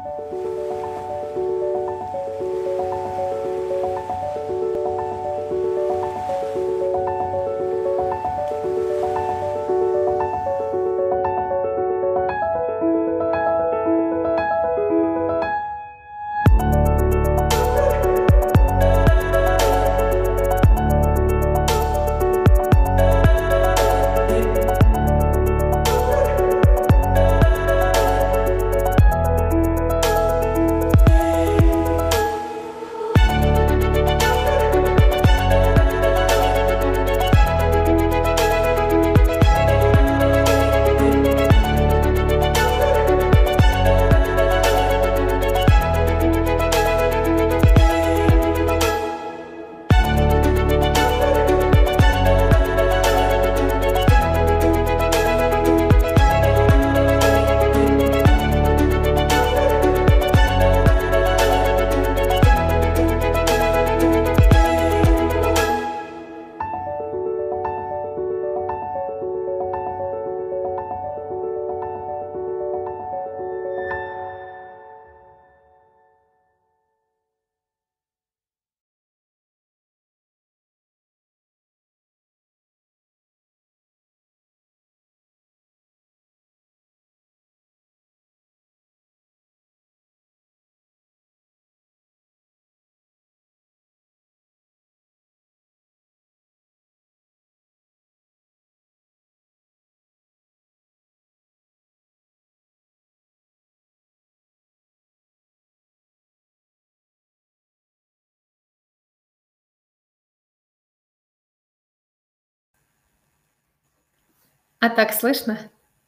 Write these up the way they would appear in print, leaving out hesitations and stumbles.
А так слышно?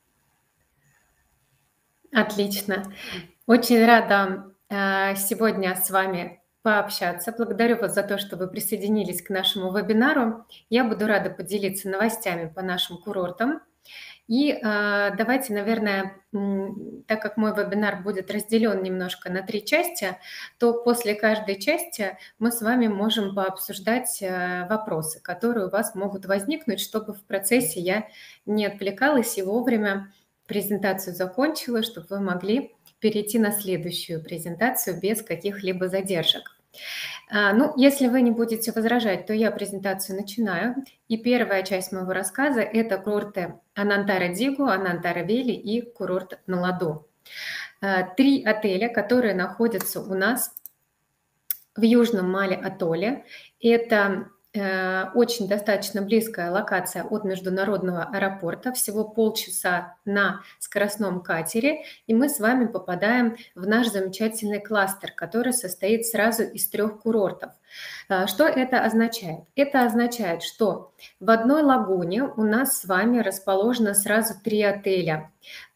Отлично. Очень рада, сегодня с вами пообщаться. Благодарю вас за то, что вы присоединились к нашему вебинару. Я буду рада поделиться новостями по нашим курортам. И, давайте, наверное, так как мой вебинар будет разделен немножко на 3 части, то после каждой части мы с вами можем пообсуждать, вопросы, которые у вас могут возникнуть, чтобы в процессе я не отвлекалась и вовремя презентацию закончила, чтобы вы могли перейти на следующую презентацию без каких-либо задержек. Ну, если вы не будете возражать, то я презентацию начинаю. И первая часть моего рассказа – это курорты Анантара-Дигу, Анантара-Вели и курорт на Ладу. 3 отеля, которые находятся у нас в Южном Мале-атолле. Это очень достаточно близкая локация от международного аэропорта, всего полчаса на скоростном катере, и мы с вами попадаем в наш замечательный кластер, который состоит сразу из 3 курортов. Что это означает? Это означает, что в одной лагуне у нас с вами расположено сразу 3 отеля.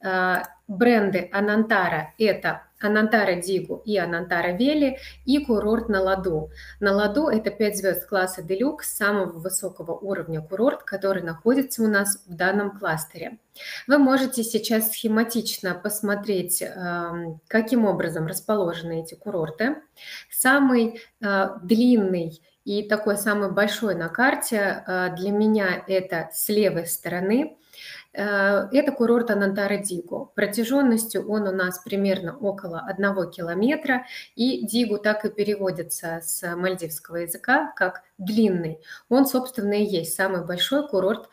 Бренды Анантара – это Анантара-Дигу и Анантара-Вели, и курорт на Ладу. На Ладу это 5 звезд класса Делюкс, самого высокого уровня курорт, который находится у нас в данном кластере. Вы можете сейчас схематично посмотреть, каким образом расположены эти курорты. Самый длинный и такой самый большой на карте для меня это с левой стороны. Это курорт Анантара-Дигу. Протяженностью он у нас примерно около 1 километра, и Дигу так и переводится с мальдивского языка как длинный. Он, собственно, и есть самый большой курорт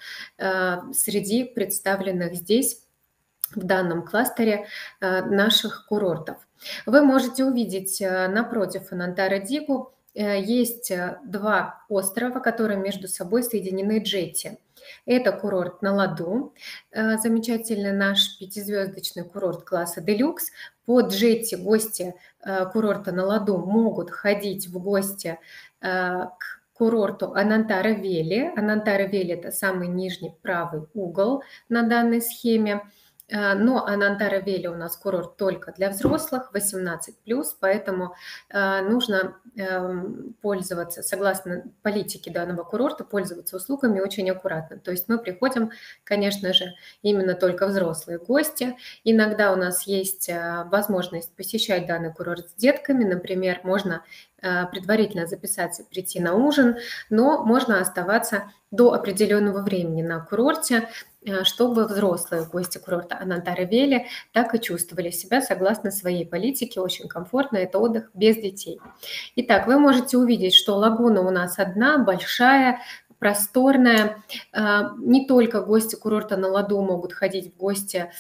среди представленных здесь в данном кластере наших курортов. Вы можете увидеть напротив Анантара-Дигу есть 2 острова, которые между собой соединены джетти. Это курорт на Ладу, замечательный наш 5-звездочный курорт класса Делюкс. По джетти гости курорта на Ладу могут ходить в гости к курорту Анантара-Вели. Анантара-Вели – это самый нижний правый угол на данной схеме. Но Анантара-Вели у нас курорт только для взрослых, 18+, поэтому нужно пользоваться, согласно политике данного курорта, пользоваться услугами очень аккуратно. То есть мы приходим, конечно же, именно только взрослые гости. Иногда у нас есть возможность посещать данный курорт с детками, например, можно предварительно записаться, прийти на ужин, но можно оставаться до определенного времени на курорте. чтобы взрослые гости курорта Анантара-Вели так и чувствовали себя согласно своей политике, очень комфортно, это отдых без детей. Итак, вы можете увидеть, что лагуна у нас одна, большая, просторная. Не только гости курорта на Ладу могут ходить в гости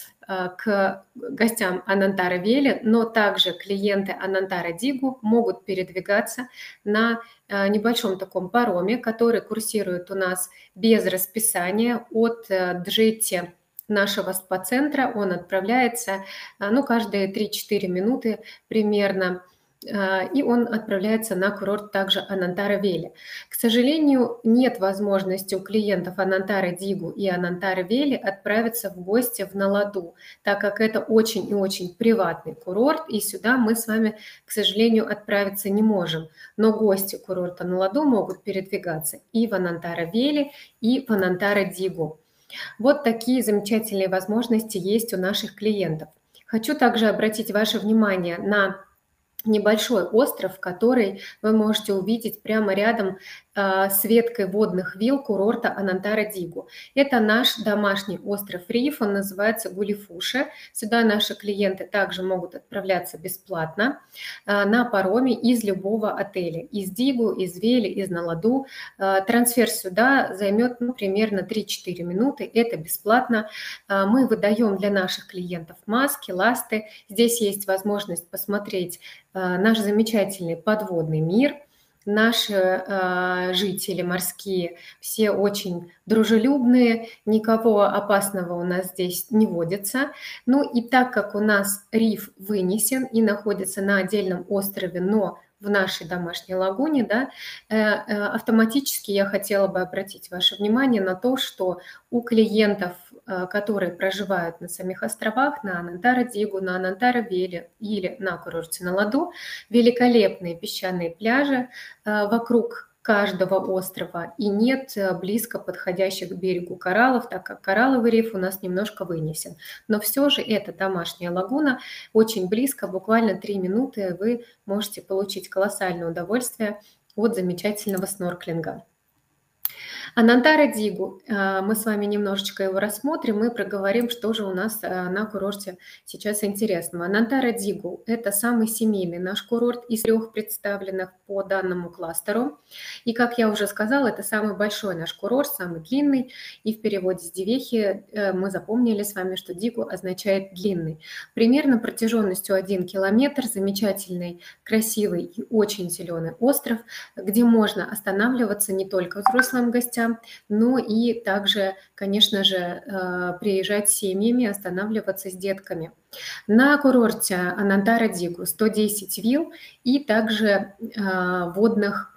к гостям Анантара-Вели, но также клиенты Анантара-Дигу могут передвигаться на небольшом таком пароме, который курсирует у нас без расписания от Джетти нашего спа-центра. Он отправляется каждые 3-4 минуты примерно, и он отправляется на курорт также Анантара-Вели. К сожалению, нет возможности у клиентов Анантара-Дигу и Анантара-Вели отправиться в гости в Наладу, так как это очень и очень приватный курорт, и сюда мы с вами, к сожалению, отправиться не можем. Но гости курорта Наладу могут передвигаться и в Анантара-Вели, и в Анантара-Дигу. Вот такие замечательные возможности есть у наших клиентов. Хочу также обратить ваше внимание на небольшой остров, который вы можете увидеть прямо рядом с веткой водных вилл курорта Анантара-Дигу. Это наш домашний остров Риф, он называется Гулифуше. Сюда наши клиенты также могут отправляться бесплатно на пароме из любого отеля, из Дигу, из Вели, из Наладу. Трансфер сюда займет примерно 3-4 минуты, это бесплатно. Мы выдаем для наших клиентов маски, ласты. Здесь есть возможность посмотреть наш замечательный подводный мир. Наши жители морские все очень дружелюбные, никого опасного у нас здесь не водится. Ну и так как у нас риф вынесен и находится на отдельном острове, но в нашей домашней лагуне, да, автоматически я хотела бы обратить ваше внимание на то, что у клиентов, которые проживают на самих островах, на Анантара-Дигу, на Анантара-Вели или на курорте на Ладу, великолепные песчаные пляжи вокруг каждого острова, и нет близко подходящих к берегу кораллов, так как коралловый риф у нас немножко вынесен. Но все же это домашняя лагуна, очень близко, буквально 3 минуты вы можете получить колоссальное удовольствие от замечательного снорклинга. Анантара-Дигу, мы с вами немножечко его рассмотрим и проговорим, что же у нас на курорте сейчас интересного. Анантара-Дигу – это самый семейный наш курорт из 3 представленных по данному кластеру. И, как я уже сказала, это самый большой наш курорт, самый длинный. И в переводе с дивехи мы запомнили с вами, что Дигу означает «длинный». Примерно протяженностью 1 километр, замечательный, красивый и очень зеленый остров, где можно останавливаться не только взрослым гостям, но и также, конечно же, приезжать с семьями, останавливаться с детками. На курорте Анантара-Дигу 110 вилл и также водных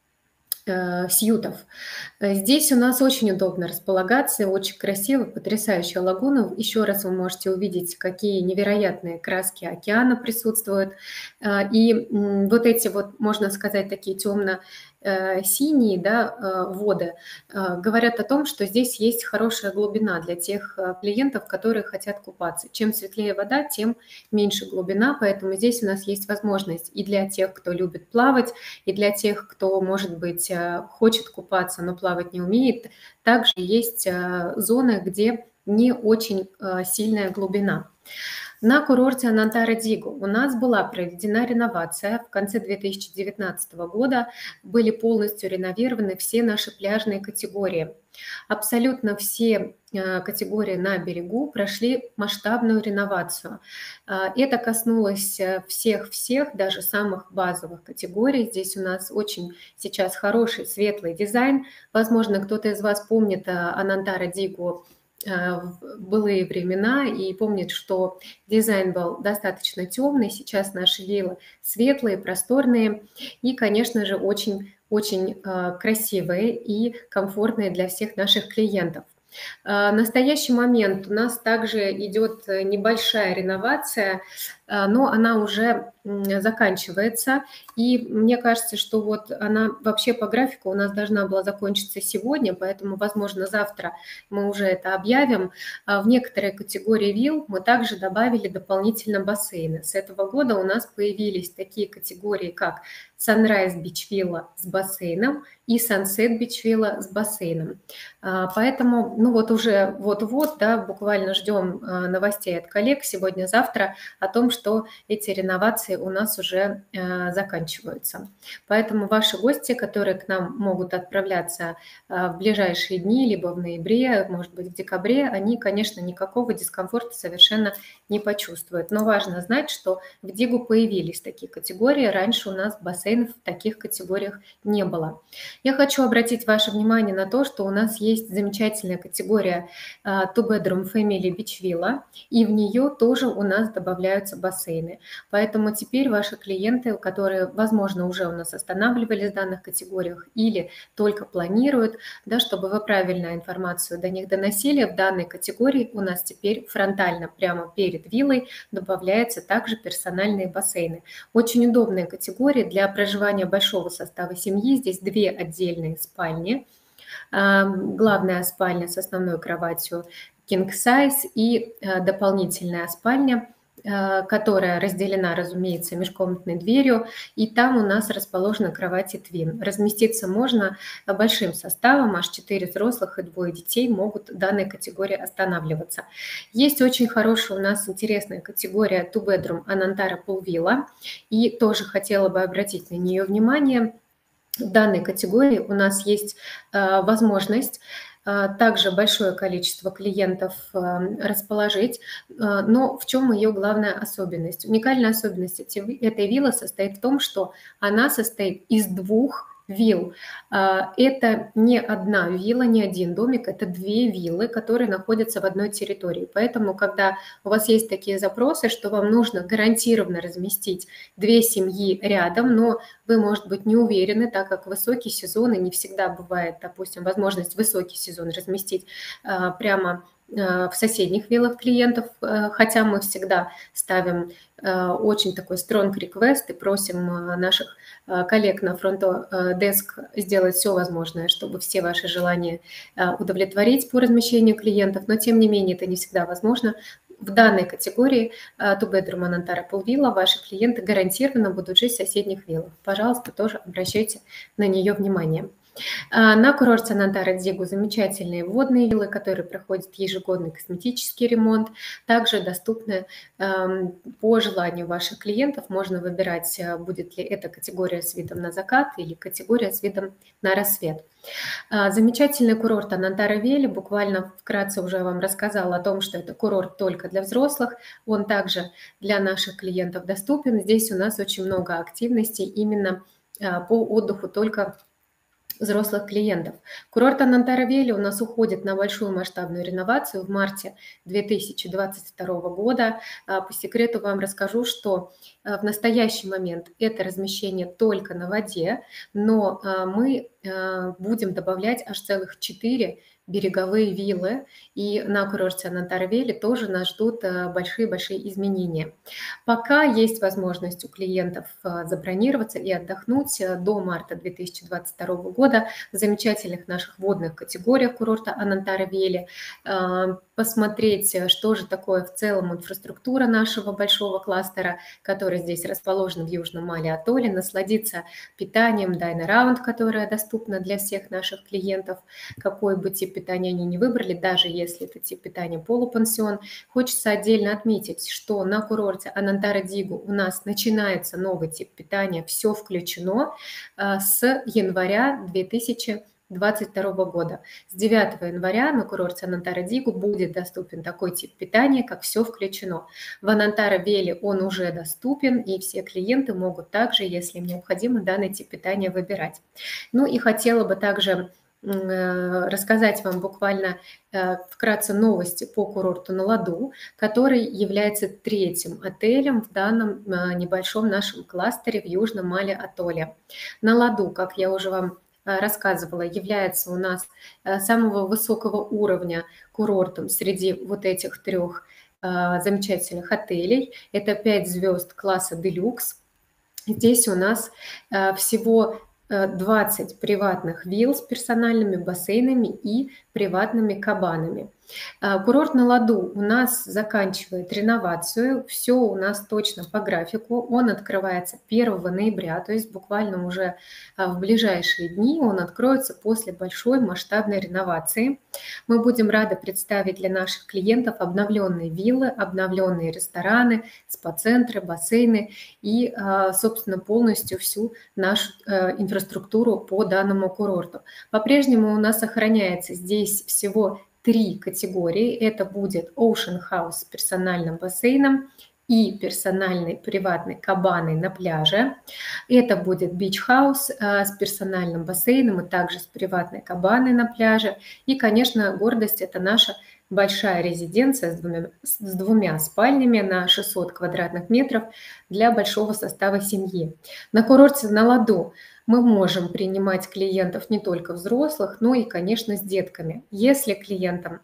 сьютов. Здесь у нас очень удобно располагаться, очень красиво, потрясающая лагуна. Еще раз вы можете увидеть, какие невероятные краски океана присутствуют. И вот эти вот, можно сказать, такие темно-синие, да, воды говорят о том, что здесь есть хорошая глубина для тех клиентов, которые хотят купаться. Чем светлее вода, тем меньше глубина, поэтому здесь у нас есть возможность и для тех, кто любит плавать, и для тех, кто, может быть, хочет купаться, но плавать не умеет. Также есть зоны, где не очень сильная глубина. На курорте Анантара-Дигу у нас была проведена реновация. В конце 2019 года были полностью реновированы все наши пляжные категории. Абсолютно все категории на берегу прошли масштабную реновацию. Это коснулось всех, даже самых базовых категорий. Здесь у нас очень сейчас хороший светлый дизайн. Возможно, кто-то из вас помнит Анантара-Дигу в былые времена и помнит, что дизайн был достаточно темный. Сейчас наши виллы светлые, просторные и, конечно же, очень красивые и комфортные для всех наших клиентов. В настоящий момент у нас также идет небольшая реновация но она уже заканчивается. И мне кажется, что вот она вообще по графику у нас должна была закончиться сегодня, поэтому, возможно, завтра мы уже это объявим. В некоторые категории вилл мы также добавили дополнительно бассейны. С этого года у нас появились такие категории, как Sunrise Beach Villa с бассейном и Sunset Beach Villa с бассейном. Поэтому, ну вот уже вот-вот, да, буквально ждем новостей от коллег сегодня-завтра о том, что эти реновации у нас уже заканчиваются. Поэтому ваши гости, которые к нам могут отправляться в ближайшие дни, либо в ноябре, может быть, в декабре, они, конечно, никакого дискомфорта совершенно не почувствуют. Но важно знать, что в Дигу появились такие категории. Раньше у нас бассейнов в таких категориях не было. Я хочу обратить ваше внимание на то, что у нас есть замечательная категория Two Bedroom Family Beach Villa, и в нее тоже у нас добавляются бассейны. Поэтому теперь ваши клиенты, которые, возможно, уже у нас останавливались в данных категориях или только планируют, да, чтобы вы правильную информацию до них доносили, в данной категории у нас теперь фронтально, прямо перед виллой, добавляются также персональные бассейны. Очень удобная категория для проживания большого состава семьи. Здесь две отдельные спальни. Главная спальня с основной кроватью king size и дополнительная спальня, которая разделена, разумеется, межкомнатной дверью, и там у нас расположены кровати Twin. Разместиться можно большим составом, аж 4 взрослых и 2 детей могут в данной категории останавливаться. Есть очень хорошая у нас интересная категория Two Bedroom Anantara Pool Villa, и тоже хотела бы обратить на нее внимание. В данной категории у нас есть возможность также большое количество клиентов расположить, но в чем ее главная особенность? Уникальная особенность этой виллы состоит в том, что она состоит из двух вилл. Это не одна вилла, не один домик, это две виллы, которые находятся в одной территории. Поэтому, когда у вас есть такие запросы, что вам нужно гарантированно разместить две семьи рядом, но вы, может быть, не уверены, так как высокий сезон, и не всегда бывает, допустим, возможность в высокий сезон разместить прямо в соседних виллах клиентов, хотя мы всегда ставим очень такой strong request и просим наших коллег на фронт-деск сделать все возможное, чтобы все ваши желания удовлетворить по размещению клиентов, но тем не менее это не всегда возможно. В данной категории Two Bedroom Anantara Pool Villa ваши клиенты гарантированно будут жить в соседних виллах. Пожалуйста, тоже обращайте на нее внимание. На курорте Анантара Дигу замечательные водные виллы, которые проходят ежегодный косметический ремонт. Также доступны по желанию ваших клиентов. Можно выбирать, будет ли это категория с видом на закат или категория с видом на рассвет. Замечательный курорт Анантара Вели. Буквально вкратце уже вам рассказала о том, что это курорт только для взрослых. Он также для наших клиентов доступен. Здесь у нас очень много активностей именно по отдыху только взрослых клиентов. Курорт Анантара Вели у нас уходит на большую масштабную реновацию в марте 2022 года. По секрету вам расскажу, что в настоящий момент это размещение только на воде, но мы будем добавлять аж целых 4 береговые виллы, и на курорте Анантара Вели тоже нас ждут большие-большие изменения. Пока есть возможность у клиентов забронироваться и отдохнуть до марта 2022 года в замечательных наших водных категориях курорта Анантара Вели, посмотреть, что же такое в целом инфраструктура нашего большого кластера, который здесь расположен в Южном Мале-Атолле, насладиться питанием Dine Around, которое доступно для всех наших клиентов, какой бы тип питания они не выбрали, даже если это тип питания полупансион. Хочется отдельно отметить, что на курорте Анантара Дигу у нас начинается новый тип питания, все включено с января 2022 года. С 9 января на курорте Анантара Дигу будет доступен такой тип питания, как «Все включено». В Анантара Вели он уже доступен, и все клиенты могут также, если им необходимо, данный тип питания выбирать. Ну и хотела бы также рассказать вам буквально вкратце новости по курорту на Ладу, который является третьим отелем в данном небольшом нашем кластере в Южном Мале-Атолле. На Ладу, как я уже вам рассказывала, является у нас самого высокого уровня курортом среди вот этих трех замечательных отелей. Это 5 звезд класса «Делюкс». Здесь у нас всего 20 приватных вилл с персональными бассейнами и приватными кабанами. Курорт на Ладу у нас заканчивает реновацию, все у нас точно по графику. Он открывается 1 ноября, то есть буквально уже в ближайшие дни он откроется после большой масштабной реновации. Мы будем рады представить для наших клиентов обновленные виллы, обновленные рестораны, спа-центры, бассейны и, собственно, полностью всю нашу инфраструктуру по данному курорту. По-прежнему у нас сохраняется здесь всего 3 категории. Это будет Ocean House с персональным бассейном и персональной приватной кабаной на пляже. Это будет Beach House с персональным бассейном и также с приватной кабаной на пляже. И, конечно, гордость – это наша большая резиденция с двумя спальнями на 600 квадратных метров для большого состава семьи. На курорте на Ладу мы можем принимать клиентов не только взрослых, но и, конечно, с детками. Если клиентам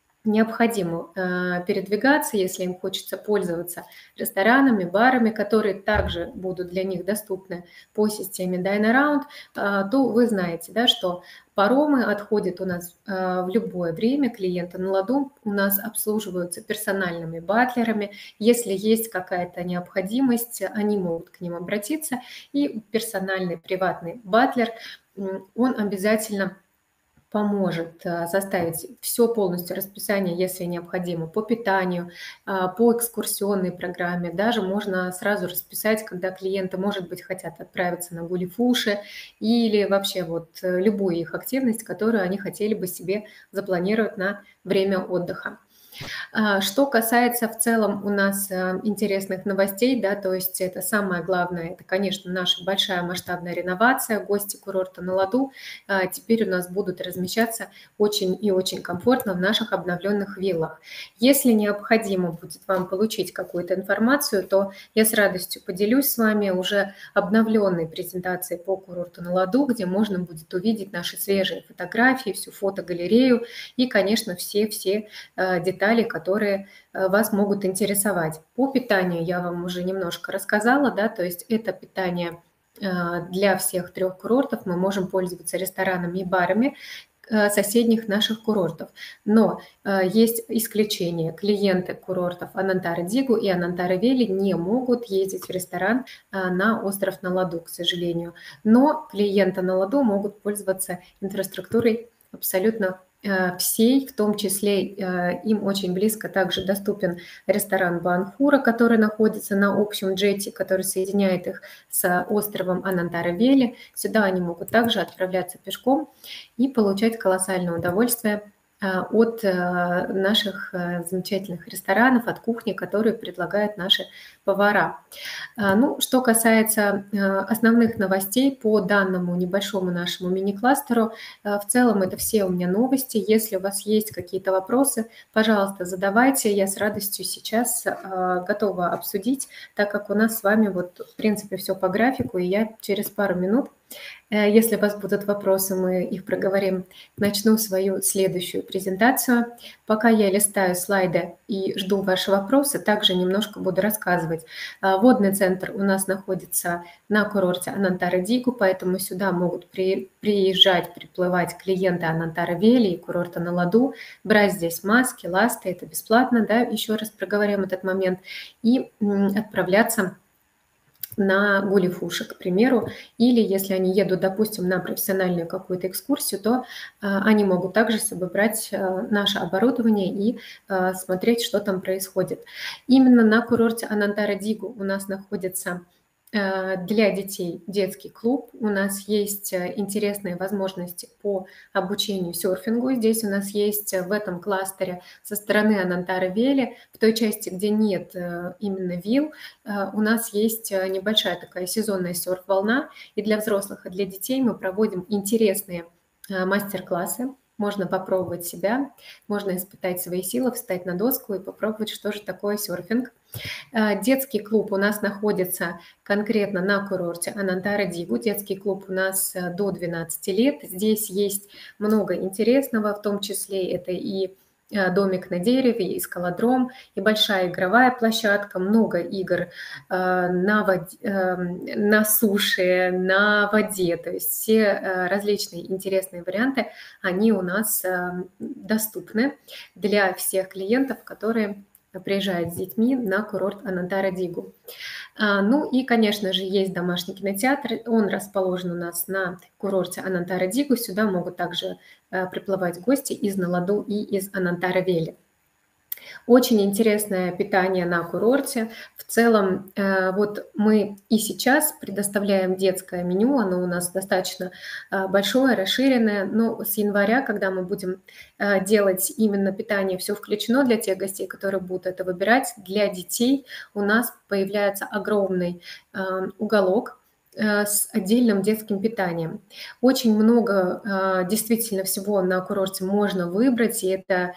необходимо передвигаться, если им хочется пользоваться ресторанами, барами, которые также будут для них доступны по системе Dine Around, то вы знаете, да, что паромы отходят у нас в любое время, клиенты на Ладу у нас обслуживаются персональными батлерами. Если есть какая-то необходимость, они могут к ним обратиться, и персональный приватный батлер, он обязательно поможет составить все полностью расписание, если необходимо, по питанию, по экскурсионной программе. Даже можно сразу расписать, когда клиенты, может быть, хотят отправиться на гули-фуши или вообще вот любую их активность, которую они хотели бы себе запланировать на время отдыха. Что касается в целом у нас интересных новостей, да, то есть это самое главное, это, конечно, наша большая масштабная реновация, гости курорта на Ладу теперь у нас будут размещаться очень и очень комфортно в наших обновленных виллах. Если необходимо будет вам получить какую-то информацию, то я с радостью поделюсь с вами уже обновленной презентацией по курорту на Ладу, где можно будет увидеть наши свежие фотографии, всю фотогалерею и, конечно, все детали, которые вас могут интересовать. По питанию я вам уже немножко рассказала, да, то есть это питание для всех 3 курортов. Мы можем пользоваться ресторанами и барами соседних наших курортов. Но есть исключения. Клиенты курортов Анантара-Дигу и Анантара-Вели не могут ездить в ресторан на остров на Ладу, к сожалению. Но клиенты на Ладу могут пользоваться инфраструктурой абсолютно всей, в том числе им очень близко также доступен ресторан Банхура, который находится на общем джете, который соединяет их с островом Анантара-Вели. Сюда они могут также отправляться пешком и получать колоссальное удовольствие от наших замечательных ресторанов, от кухни, которые предлагают наши повара. Ну, что касается основных новостей по данному небольшому нашему мини-кластеру, в целом это все у меня новости. Если у вас есть какие-то вопросы, пожалуйста, задавайте. Я с радостью сейчас готова обсудить, так как у нас с вами вот в принципе все по графику, и я через пару минут, если у вас будут вопросы, мы их проговорим, начну свою следующую презентацию. Пока я листаю слайды и жду ваши вопросы, также немножко буду рассказывать. Водный центр у нас находится на курорте Анантара-Дигу, поэтому сюда могут приезжать, приплывать клиенты Анантара-Вели и курорта на Ладу, брать здесь маски, ласты, это бесплатно, да, еще раз проговорим этот момент, и отправляться на гули-фуши, к примеру, или если они едут, допустим, на профессиональную какую-то экскурсию, то они могут также с собой брать наше оборудование и смотреть, что там происходит. Именно на курорте Анантара-Дигу у нас находится для детей детский клуб. У нас есть интересные возможности по обучению серфингу. Здесь у нас есть в этом кластере со стороны Анантара-Вели, в той части, где нет именно вилл, у нас есть небольшая такая сезонная серф-волна. И для взрослых, и для детей мы проводим интересные мастер-классы. Можно попробовать себя, можно испытать свои силы, встать на доску и попробовать, что же такое серфинг. Детский клуб у нас находится конкретно на курорте Анантара-Дигу. Детский клуб у нас до 12 лет. Здесь есть много интересного, в том числе это и домик на дереве, и скалодром, и большая игровая площадка, много игр на суше, на воде. То есть все различные интересные варианты, они у нас доступны для всех клиентов, которые приезжают с детьми на курорт Анантара-Дигу. Ну и, конечно же, есть домашний кинотеатр. Он расположен у нас на курорте Анантара-Дигу. Сюда могут также приплывать гости из Наладу и из Анантара-Вели. Очень интересное питание на курорте. В целом, вот мы и сейчас предоставляем детское меню, оно у нас достаточно большое, расширенное, но с января, когда мы будем делать именно питание, все включено для тех гостей, которые будут это выбирать, для детей у нас появляется огромный уголок с отдельным детским питанием. Очень много действительно всего на курорте можно выбрать, и это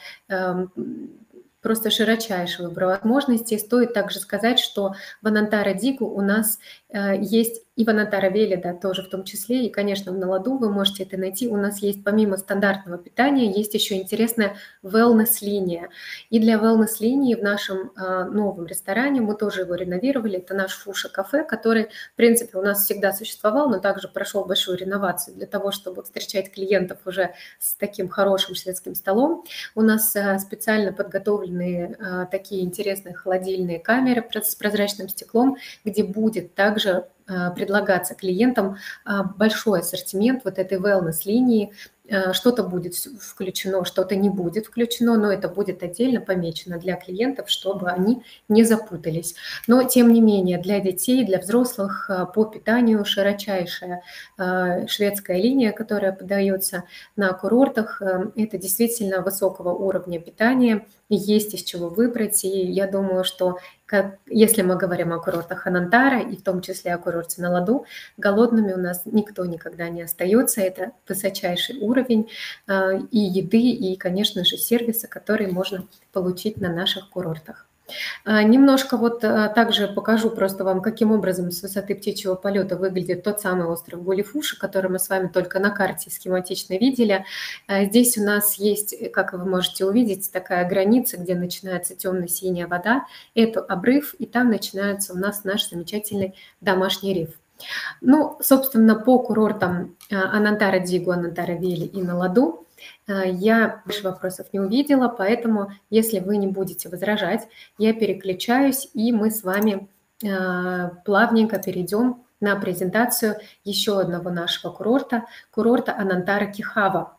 просто широчайший выбор возможностей. Стоит также сказать, что в Анантара-Дигу у нас есть и в Анантара-Вели, да, тоже в том числе, и, конечно, в Наладу вы можете это найти. У нас есть помимо стандартного питания, есть еще интересная wellness-линия. И для wellness-линии в нашем новом ресторане, мы тоже его реновировали, это наш Фуша-кафе, который, в принципе, у нас всегда существовал, но также прошел большую реновацию для того, чтобы встречать клиентов уже с таким хорошим шведским столом. У нас специально подготовленные такие интересные холодильные камеры с прозрачным стеклом, где будет также предлагаться клиентам большой ассортимент вот этой wellness-линии. Что-то будет включено, что-то не будет включено, но это будет отдельно помечено для клиентов, чтобы они не запутались. Но, тем не менее, для детей, для взрослых по питанию широчайшая шведская линия, которая подается на курортах, это действительно высокого уровня питания, есть из чего выбрать, и я думаю, что если мы говорим о курортах Анантара, и в том числе о курорте Наладу, голодными у нас никто никогда не остается. Это высочайший уровень и еды, и, конечно же, сервиса, который можно получить на наших курортах. Немножко вот также покажу просто вам, каким образом с высоты птичьего полета выглядит тот самый остров Гулифуши, который мы с вами только на карте схематично видели. Здесь у нас есть, как вы можете увидеть, такая граница, где начинается темно-синяя вода. Это обрыв, и там начинается у нас наш замечательный домашний риф. Ну, собственно, по курортам Анантара-Дигу, Анантара-Вели и Наладу я больше вопросов не увидела, поэтому, если вы не будете возражать, я переключаюсь, и мы с вами плавненько перейдем на презентацию еще одного нашего курорта, курорта Анантара-Кихава.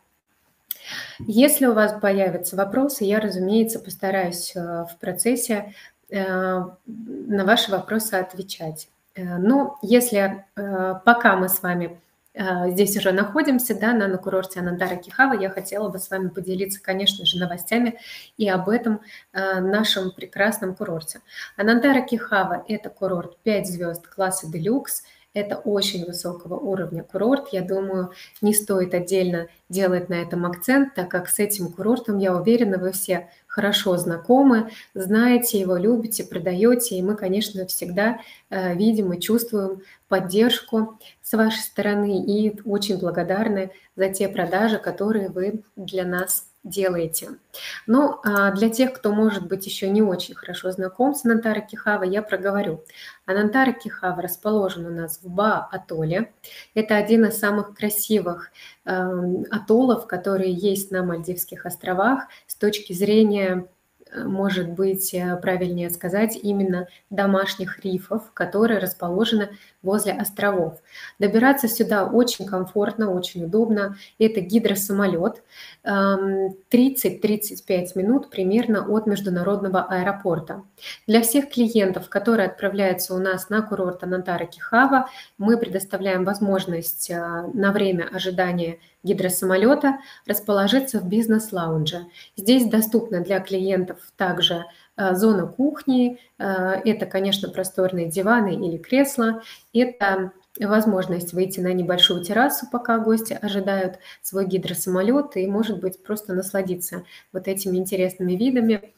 Если у вас появятся вопросы, я, разумеется, постараюсь в процессе на ваши вопросы отвечать. Но если пока мы с вами здесь уже находимся, да, на курорте Анантара-Кихава, я хотела бы с вами поделиться, конечно же, новостями и об этом нашем прекрасном курорте. Анантара-Кихава – это курорт 5 звезд класса делюкс. Это очень высокого уровня курорт. Я думаю, не стоит отдельно делать на этом акцент, так как с этим курортом, я уверена, вы все хорошо знакомы, знаете его, любите, продаете. И мы, конечно, всегда видим и чувствуем поддержку с вашей стороны и очень благодарны за те продажи, которые вы для нас делаете. Но для тех, кто, может быть, еще не очень хорошо знаком с Анантара-Кихава, я проговорю. Анантара-Кихава расположен у нас в Ба-атолле. Это один из самых красивых атоллов, которые есть на Мальдивских островах с точки зрения, может быть, правильнее сказать, именно домашних рифов, которые расположены возле островов. Добираться сюда очень комфортно, очень удобно. Это гидросамолет, 30-35 минут примерно от международного аэропорта. Для всех клиентов, которые отправляются у нас на курорт Анантара-Кихава, мы предоставляем возможность на время ожидания гидросамолета расположиться в бизнес-лаунже. Здесь доступна для клиентов также зона кухни, это, конечно, просторные диваны или кресла, это возможность выйти на небольшую террасу, пока гости ожидают свой гидросамолет, и, может быть, просто насладиться вот этими интересными видами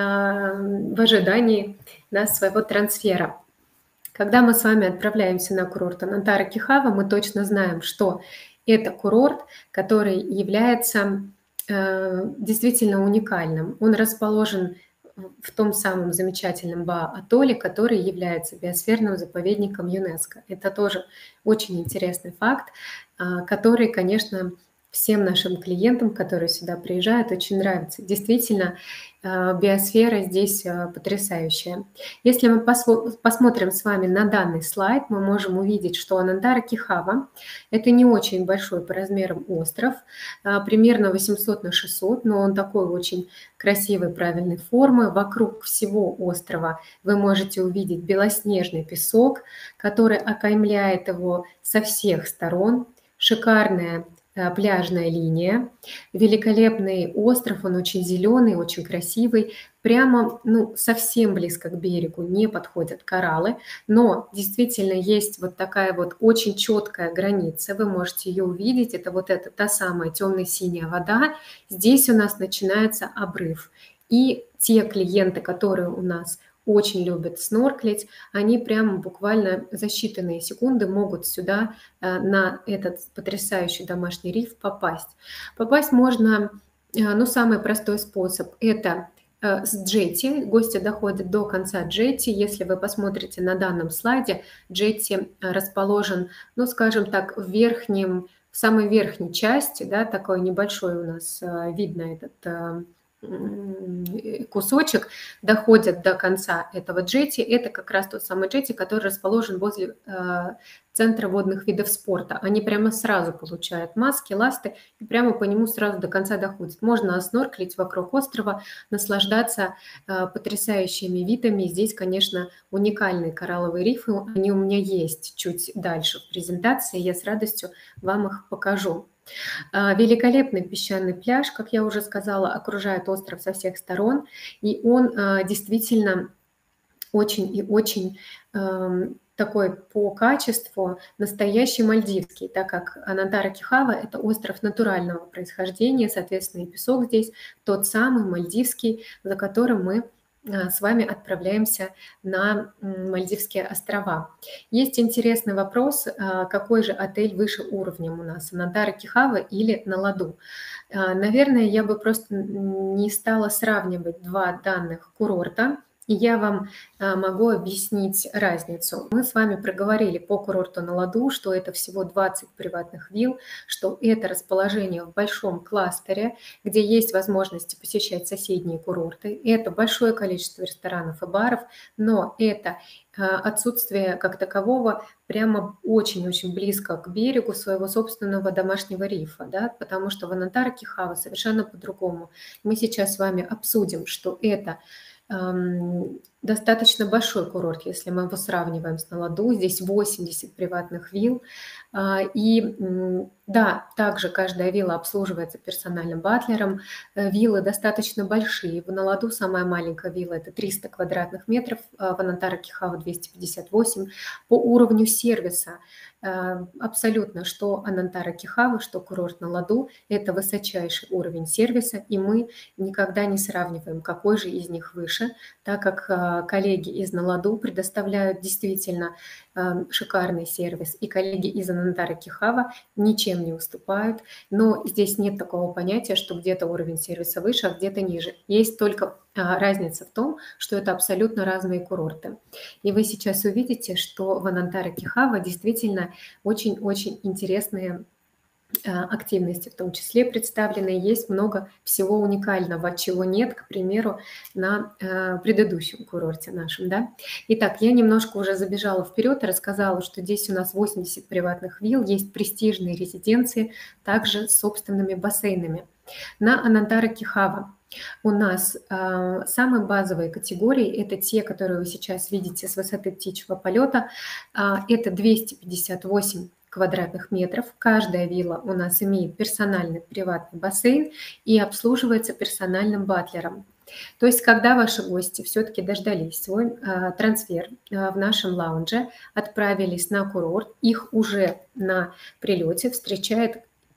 в ожидании своего трансфера. Когда мы с вами отправляемся на курорт Анантара-Кихава, мы точно знаем, что это курорт, который является действительно уникальным. Он расположен в том самом замечательном Баа-атолле, который является биосферным заповедником ЮНЕСКО. Это тоже очень интересный факт, который, конечно, всем нашим клиентам, которые сюда приезжают, очень нравится. Действительно, биосфера здесь потрясающая. Если мы посмотрим с вами на данный слайд, мы можем увидеть, что Анантара-Кихава — это не очень большой по размерам остров, примерно 800 на 600, но он такой очень красивой, правильной формы. Вокруг всего острова вы можете увидеть белоснежный песок, который окаймляет его со всех сторон. Шикарная пляжная линия, великолепный остров, он очень зеленый, очень красивый, прямо, совсем близко к берегу не подходят кораллы, но действительно есть вот такая вот очень четкая граница, вы можете ее увидеть, это вот эта та самая темно-синяя вода, здесь у нас начинается обрыв, и те клиенты, которые у нас очень любят снорклить, они прямо буквально за считанные секунды могут сюда, на этот потрясающий домашний риф попасть. Попасть можно, самый простой способ — это с джетти. Гости доходят до конца джетти. Если вы посмотрите на данном слайде, джетти расположен, скажем так, в самой верхней части, да, такой небольшой у нас видно этот кусочек, доходят до конца этого джетти. Это как раз тот самый джетти, который расположен возле центра водных видов спорта. Они прямо сразу получают маски, ласты и прямо по нему сразу до конца доходят. Можно снорклить вокруг острова, наслаждаться потрясающими видами. Здесь, конечно, уникальные коралловые рифы. Они у меня есть чуть дальше в презентации. Я с радостью вам их покажу. Великолепный песчаный пляж, как я уже сказала, окружает остров со всех сторон, и он действительно очень и очень такой по качеству настоящий мальдивский, так как Анантара-Кихава — это остров натурального происхождения, соответственно, и песок здесь тот самый мальдивский, за которым мы с вами отправляемся на Мальдивские острова. Есть интересный вопрос, какой же отель выше уровнем у нас, Анантара-Кихава или на ладу? Наверное, я бы просто не стала сравнивать два данных курорта, и я вам могу объяснить разницу. Мы с вами проговорили по курорту на ладу, что это всего 20 приватных вилл, что это расположение в большом кластере, где есть возможности посещать соседние курорты. Это большое количество ресторанов и баров, но это отсутствие как такового прямо очень-очень близко к берегу своего собственного домашнего рифа, да, потому что в Анантара-Кихава совершенно по-другому. Мы сейчас с вами обсудим, что это достаточно большой курорт, если мы его сравниваем с Наладу. Здесь 80 приватных вилл. И да, также каждая вилла обслуживается персональным батлером. Виллы достаточно большие. В Наладу самая маленькая вилла — это 300 квадратных метров, в Анантара-Кихава 258. По уровню сервиса абсолютно что Анантара-Кихава, что курорт на ладу — это высочайший уровень сервиса, и мы никогда не сравниваем, какой же из них выше, так как коллеги из Наладу предоставляют действительно шикарный сервис, и коллеги из Анантара-Кихава ничем не уступают, но здесь нет такого понятия, что где-то уровень сервиса выше, а где-то ниже. Есть только разница в том, что это абсолютно разные курорты. И вы сейчас увидите, что в Анантара-Кихава действительно очень-очень интересные активности в том числе представлены. Есть много всего уникального, чего нет, к примеру, на предыдущем курорте нашем. Да? Итак, я немножко уже забежала вперед и рассказала, что здесь у нас 80 приватных вилл, есть престижные резиденции, также с собственными бассейнами. На Анантара-Кихава у нас самые базовые категории — это те, которые вы сейчас видите с высоты птичьего полета. Это 258 квадратных метров. Каждая вилла у нас имеет персональный приватный бассейн и обслуживается персональным батлером. То есть, когда ваши гости все-таки дождались свой трансфер в нашем лаунже, отправились на курорт, их уже на прилете встречает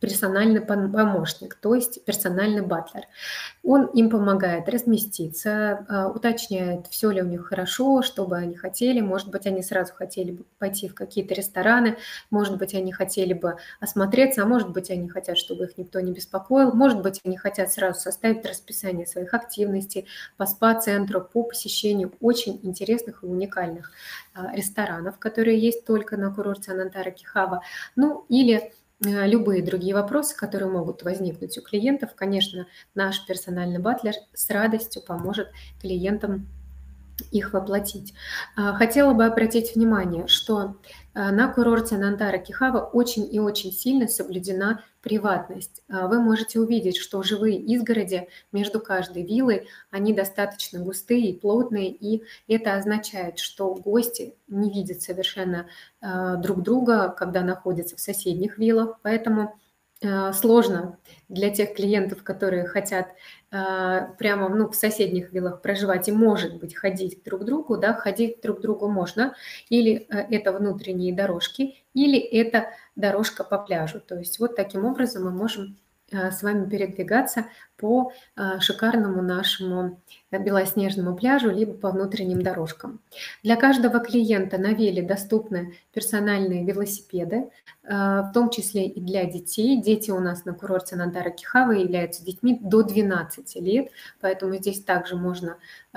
персональный помощник, то есть персональный батлер. Он им помогает разместиться, уточняет, все ли у них хорошо, что бы они хотели. Может быть, они сразу хотели бы пойти в какие-то рестораны, может быть, они хотели бы осмотреться, а может быть, они хотят, чтобы их никто не беспокоил, может быть, они хотят сразу составить расписание своих активностей по спа-центру, по посещению очень интересных и уникальных ресторанов, которые есть только на курорте Анантара-Кихава, ну или любые другие вопросы, которые могут возникнуть у клиентов. Конечно, наш персональный батлер с радостью поможет клиентам их воплотить. Хотела бы обратить внимание, что на курорте Анантара-Кихава очень и очень сильно соблюдена приватность. Вы можете увидеть, что живые изгороди между каждой виллой, они достаточно густые и плотные, и это означает, что гости не видят совершенно друг друга, когда находятся в соседних виллах, поэтому сложно для тех клиентов, которые хотят прямо в соседних виллах проживать и, может быть, ходить друг к другу, да, ходить друг к другу можно, или это внутренние дорожки, или это дорожка по пляжу. То есть вот таким образом мы можем с вами передвигаться по шикарному нашему белоснежному пляжу, либо по внутренним дорожкам. Для каждого клиента на вилле доступны персональные велосипеды, в том числе и для детей. Дети у нас на курорте Анантара-Кихава являются детьми до 12 лет, поэтому здесь также можно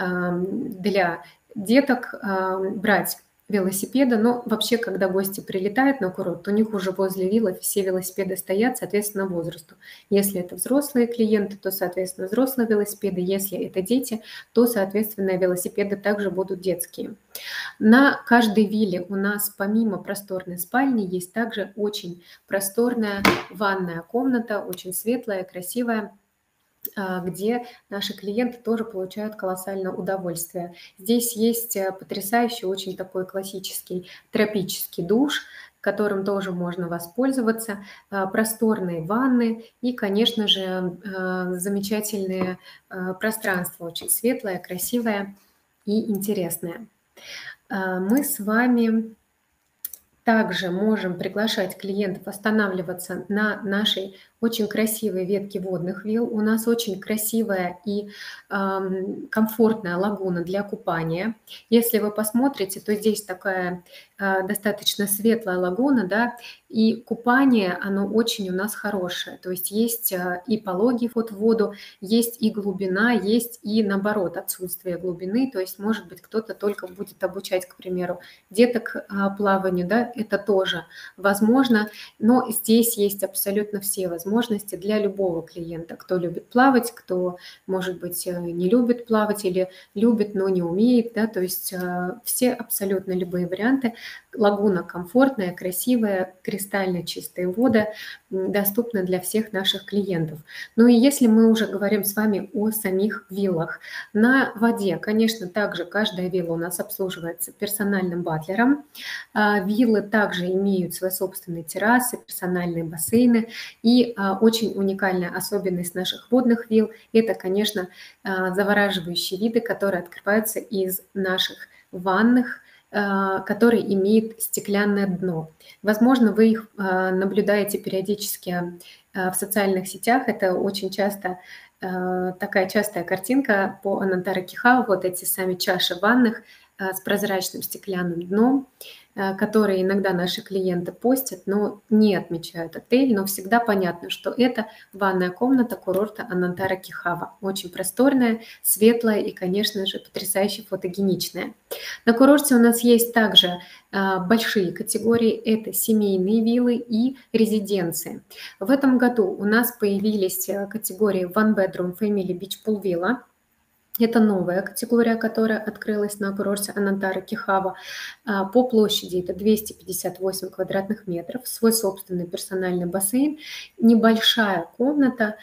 для деток брать велосипеды, но вообще, когда гости прилетают на курорт, у них уже возле виллы все велосипеды стоят, соответственно, возрасту. Если это взрослые клиенты, то, соответственно, взрослые велосипеды. Если это дети, то, соответственно, велосипеды также будут детские. На каждой вилле у нас помимо просторной спальни есть также очень просторная ванная комната, очень светлая, красивая, где наши клиенты тоже получают колоссальное удовольствие. Здесь есть потрясающий, очень такой классический тропический душ, которым тоже можно воспользоваться, просторные ванны и, конечно же, замечательные пространства, очень светлое, красивое и интересное. Мы с вами также можем приглашать клиентов останавливаться на нашей очень красивой ветке водных вилл. У нас очень красивая и комфортная лагуна для купания. Если вы посмотрите, то здесь такая достаточно светлая лагуна, да, и купание, оно очень у нас хорошее. То есть есть и пологий вход в воду, есть и глубина, есть и, наоборот, отсутствие глубины. То есть, может быть, кто-то только будет обучать, к примеру, деток плаванию, да, это тоже возможно, но здесь есть абсолютно все возможности для любого клиента, кто любит плавать, кто, может быть, не любит плавать или любит, но не умеет, да, то есть все абсолютно любые варианты. Лагуна комфортная, красивая, кристально чистые воды, доступны для всех наших клиентов. Ну и если мы уже говорим с вами о самих виллах, на воде, конечно, также каждая вилла у нас обслуживается персональным батлером. Виллы также имеют свои собственные террасы, персональные бассейны. И очень уникальная особенность наших водных вилл – это, конечно, завораживающие виды, которые открываются из наших ванных, которые имеют стеклянное дно. Возможно, вы их наблюдаете периодически в социальных сетях. Это очень часто такая частая картинка по Анантара-Кихава, вот эти сами чаши ванных с прозрачным стеклянным дном, которые иногда наши клиенты постят, но не отмечают отель, но всегда понятно, что это ванная комната курорта Анантара-Кихава. Очень просторная, светлая и, конечно же, потрясающе фотогеничная. На курорте у нас есть также большие категории, это семейные виллы и резиденции. В этом году у нас появились категории One Bedroom Family Beach Pool Villa. Это новая категория, которая открылась на курорте Анантара-Кихава. По площади это 258 квадратных метров, свой собственный персональный бассейн, небольшая комната,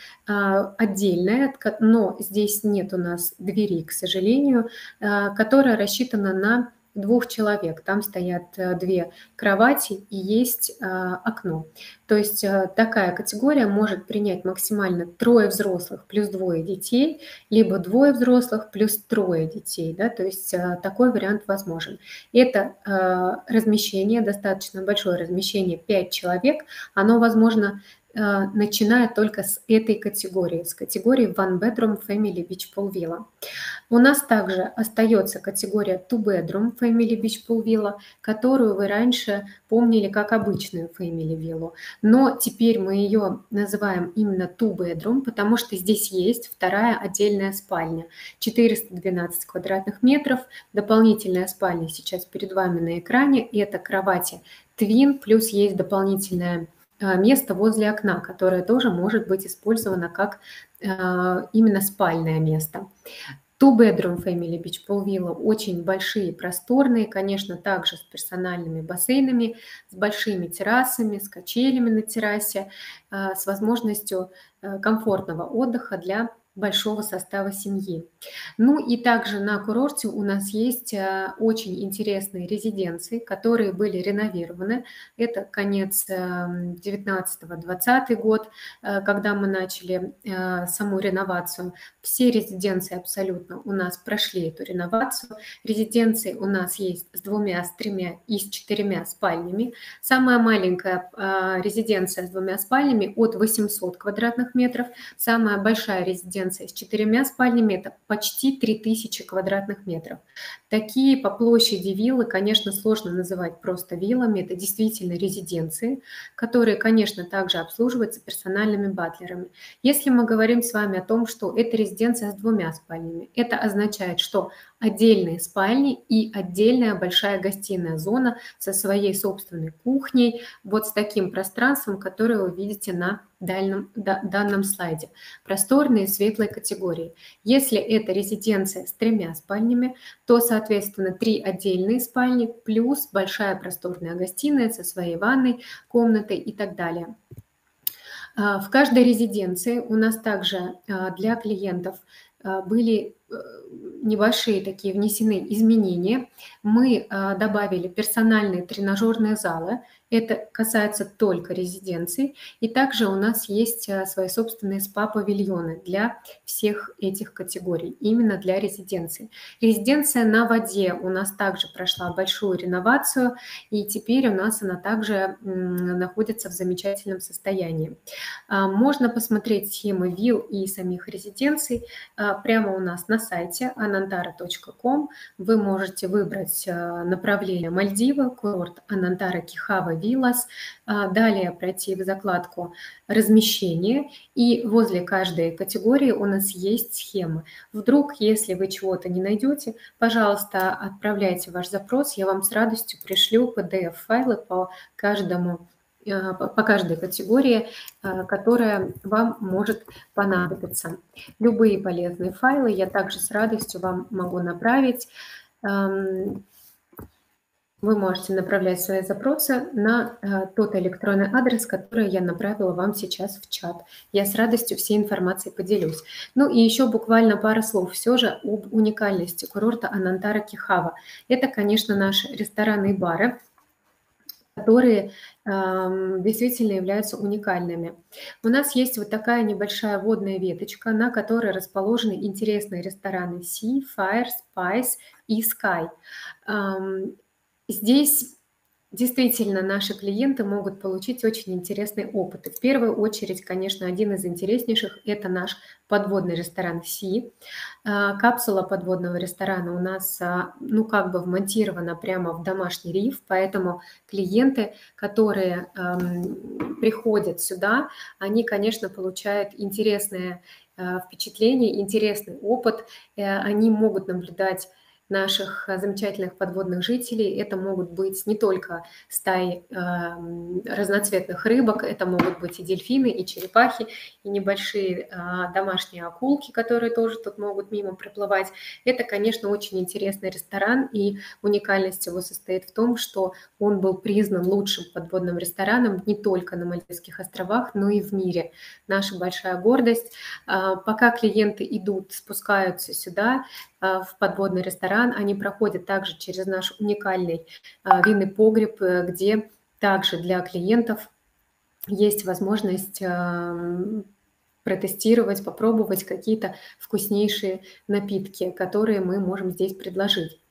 отдельная, но здесь нет у нас двери, к сожалению, которая рассчитана на 2 человек. Там стоят 2 кровати и есть окно. То есть такая категория может принять максимально 3 взрослых плюс 2 детей, либо 2 взрослых плюс 3 детей. Да? То есть такой вариант возможен. Это размещение, достаточно большое размещение, 5 человек, оно возможно начиная только с этой категории, с категории One Bedroom Family Beach Pool Villa. У нас также остается категория Two Bedroom Family Beach Pool Villa, которую вы раньше помнили как обычную Family Villa. Но теперь мы ее называем именно Two Bedroom, потому что здесь есть вторая отдельная спальня. 412 квадратных метров, дополнительная спальня сейчас перед вами на экране. Это кровати Twin, плюс есть дополнительное место возле окна, которое тоже может быть использовано как именно спальное место. Two Bedroom Family Beach Pool Villa очень большие, просторные, конечно, также с персональными бассейнами, с большими террасами, с качелями на террасе, с возможностью комфортного отдыха для большого состава семьи. Ну и также на курорте у нас есть очень интересные резиденции, которые были реновированы. Это конец 19-20 год, когда мы начали саму реновацию. Все резиденции абсолютно у нас прошли эту реновацию. Резиденции у нас есть с 2, с 3 и с 4 спальнями. Самая маленькая резиденция с 2 спальнями от 800 квадратных метров. Самая большая резиденция с 4 спальнями – это почти 3000 квадратных метров. Такие по площади виллы, конечно, сложно называть просто виллами. Это действительно резиденции, которые, конечно, также обслуживаются персональными батлерами. Если мы говорим с вами о том, что это резиденция с 2 спальнями, это означает, что отдельные спальни и отдельная большая гостиная зона со своей собственной кухней, вот с таким пространством, которое вы видите на данном слайде. Просторные, светлые категории. Если это резиденция с 3 спальнями, то, соответственно, 3 отдельные спальни плюс большая просторная гостиная со своей ванной, комнатой и так далее. В каждой резиденции у нас также для клиентов были небольшие такие внесены изменения. Мы добавили персональные тренажерные залы. Это касается только резиденций. И также у нас есть свои собственные спа-павильоны для всех этих категорий, именно для резиденций. Резиденция на воде у нас также прошла большую реновацию, и теперь у нас она также находится в замечательном состоянии. Можно посмотреть схемы вилл и самих резиденций прямо у нас на сайте anantara.com. Вы можете выбрать направление Мальдивы, курорт Анантара Кихава Виллас, далее пройти в закладку «Размещение», и возле каждой категории у нас есть схемы. Вдруг, если вы чего-то не найдете, пожалуйста, отправляйте ваш запрос, я вам с радостью пришлю PDF-файлы по каждой категории, которая вам может понадобиться. Любые полезные файлы я также с радостью вам могу направить. Вы можете направлять свои запросы на тот электронный адрес, который я направила вам сейчас в чат. Я с радостью всей информацией поделюсь. Ну и еще буквально пара слов все же об уникальности курорта Анантара Кихава. Это, конечно, наши рестораны и бары, которые действительно являются уникальными. У нас есть вот такая небольшая водная веточка, на которой расположены интересные рестораны Sea, Fire, Spice и Sky. Здесь действительно наши клиенты могут получить очень интересный опыт. И в первую очередь, конечно, один из интереснейших – это наш подводный ресторан Sea. Капсула подводного ресторана у нас, ну, как бы вмонтирована прямо в домашний риф, поэтому клиенты, которые приходят сюда, они, конечно, получают интересное впечатление, интересный опыт. Они могут наблюдать наших замечательных подводных жителей. Это могут быть не только стаи разноцветных рыбок, это могут быть и дельфины, и черепахи, и небольшие домашние акулки, которые тоже тут могут мимо проплывать. Это, конечно, очень интересный ресторан, и уникальность его состоит в том, что он был признан лучшим подводным рестораном не только на Мальдивских островах, но и в мире. Наша большая гордость. Пока клиенты идут, спускаются сюда, в подводный ресторан, они проходят также через наш уникальный винный погреб, где также для клиентов есть возможность протестировать, попробовать какие-то вкуснейшие напитки, которые мы можем здесь предложить.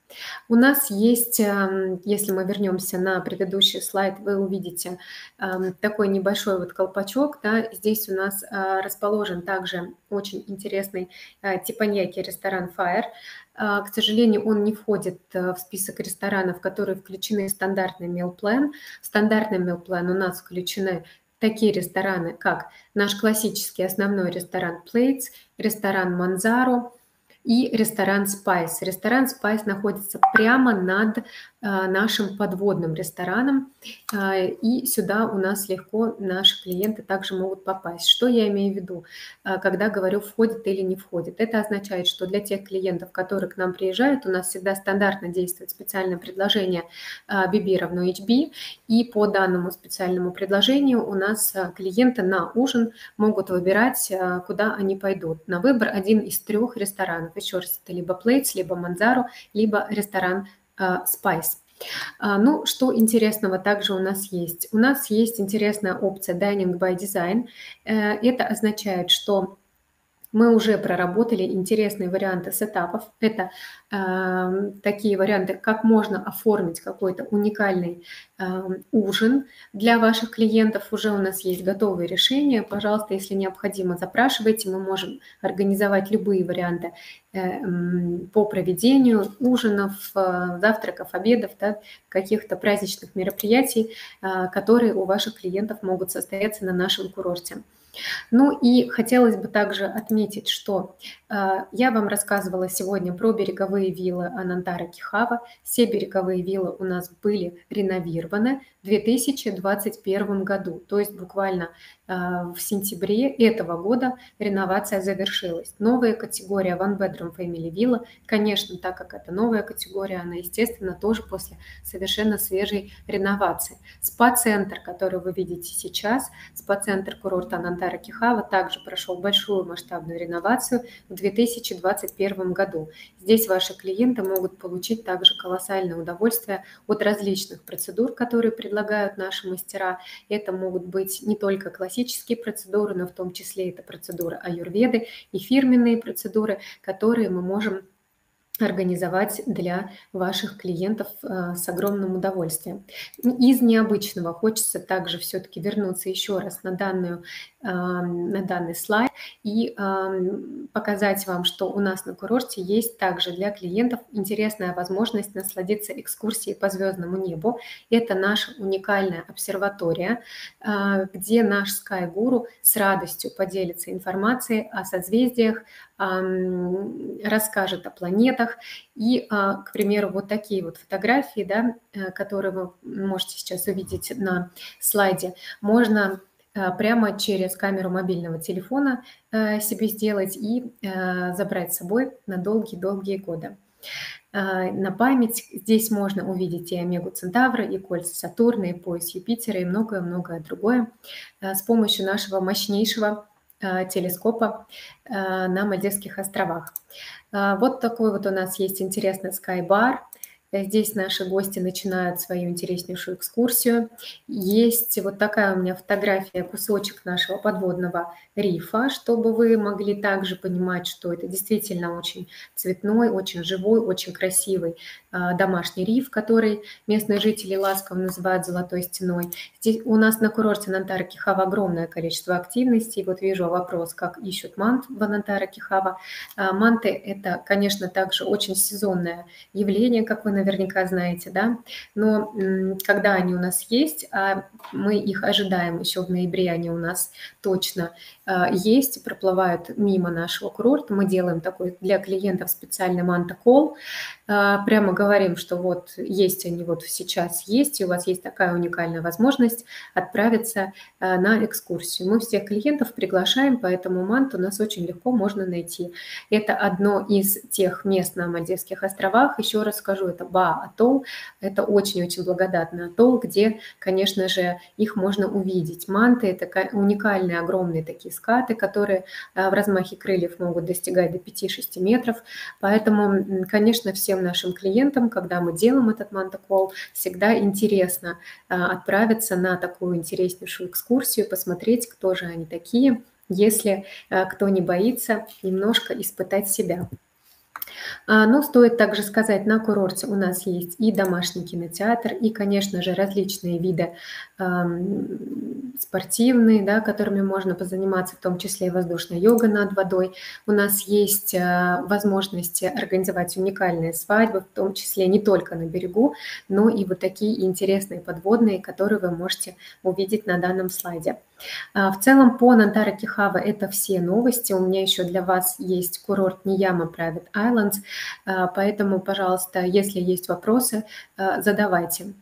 У нас есть, если мы вернемся на предыдущий слайд, вы увидите такой небольшой вот колпачок, да, здесь у нас расположен также очень интересный теppanyaki ресторан Fire. К сожалению, он не входит в список ресторанов, которые включены в стандартный meal plan. В стандартный meal plan у нас включены такие рестораны, как наш классический основной ресторан Plates, ресторан Manzaro, и ресторан Spice. Ресторан Spice находится прямо над нашим подводным рестораном, и сюда у нас легко наши клиенты также могут попасть. Что я имею в виду, когда говорю входит или не входит? Это означает, что для тех клиентов, которые к нам приезжают, у нас всегда стандартно действует специальное предложение BB равно HB, и по данному специальному предложению у нас клиенты на ужин могут выбирать, куда они пойдут. На выбор один из 3 ресторанов. Еще раз, это либо Plates, либо Manzaro, либо ресторан Spice. Ну, что интересного также у нас есть? У нас есть интересная опция Dining by Design. Это означает, что мы уже проработали интересные варианты сетапов. Это такие варианты, как можно оформить какой-то уникальный ужин для ваших клиентов. Уже у нас есть готовые решения. Пожалуйста, если необходимо, запрашивайте. Мы можем организовать любые варианты по проведению ужинов, завтраков, обедов, да, каких-то праздничных мероприятий, которые у ваших клиентов могут состояться на нашем курорте. Ну и хотелось бы также отметить, что я вам рассказывала сегодня про береговые виллы Анантара Кихава. Все береговые виллы у нас были реновированы в 2021 году, то есть буквально в сентябре этого года реновация завершилась. Новая категория One Bedroom Family Villa, конечно, так как это новая категория, она, естественно, тоже после совершенно свежей реновации. СПА-центр, который вы видите сейчас, СПА-центр курорта Анантара Кихава, также прошел большую масштабную реновацию в 2021 году. Здесь ваши клиенты могут получить также колоссальное удовольствие от различных процедур, которые предлагают наши мастера. Это могут быть не только классические процедуры, но в том числе это процедуры аюрведы и фирменные процедуры, которые мы можем организовать для ваших клиентов с огромным удовольствием. Из необычного хочется также все-таки вернуться еще раз на данный слайд и показать вам, что у нас на курорте есть также для клиентов интересная возможность насладиться экскурсией по звездному небу. Это наша уникальная обсерватория, где наш Sky-гуру с радостью поделится информацией о созвездиях, расскажет о планетах. И, к примеру, вот такие вот фотографии, да, которые вы можете сейчас увидеть на слайде, можно прямо через камеру мобильного телефона себе сделать и забрать с собой на долгие-долгие годы. На память здесь можно увидеть и Омегу Центавра, и кольца Сатурна, и пояс Юпитера, и многое-многое другое с помощью нашего мощнейшего телескопа на Мальдивских островах. Вот такой вот у нас есть интересный скайбар. Здесь наши гости начинают свою интереснейшую экскурсию. Есть вот такая у меня фотография, кусочек нашего подводного рифа, чтобы вы могли также понимать, что это действительно очень цветной, очень живой, очень красивый домашний риф, который местные жители ласково называют «золотой стеной». Здесь у нас на курорте Анантара Кихава огромное количество активностей. Вот вижу вопрос, как ищут мант в Анантара Кихава. Манты – это, конечно, также очень сезонное явление, как вы наверняка знаете, да, но когда они у нас есть, а мы их ожидаем еще в ноябре, они у нас точно есть, проплывают мимо нашего курорта, мы делаем такой для клиентов специальный манта-колл, прямо говорим, что вот есть они, вот сейчас есть, и у вас есть такая уникальная возможность отправиться на экскурсию. Мы всех клиентов приглашаем, поэтому мант у нас очень легко можно найти. Это одно из тех мест на Мальдивских островах, еще раз скажу, это Ба-атолл, это очень-очень благодатный атолл, где, конечно же, их можно увидеть. Манты – это уникальные огромные такие скаты, которые в размахе крыльев могут достигать до 5-6 метров, поэтому, конечно, всем нашим клиентам, когда мы делаем этот манта-колл, всегда интересно отправиться на такую интереснейшую экскурсию, посмотреть, кто же они такие, если кто не боится немножко испытать себя. Ну, стоит также сказать, на курорте у нас есть и домашний кинотеатр, и, конечно же, различные виды спортивные, да, которыми можно позаниматься, в том числе и воздушная йога над водой. У нас есть возможности организовать уникальные свадьбы, в том числе не только на берегу, но и вот такие интересные подводные, которые вы можете увидеть на данном слайде. В целом по Нантара Кихава это все новости. У меня еще для вас есть курорт Нияма Private Islands, поэтому, пожалуйста, если есть вопросы, задавайте.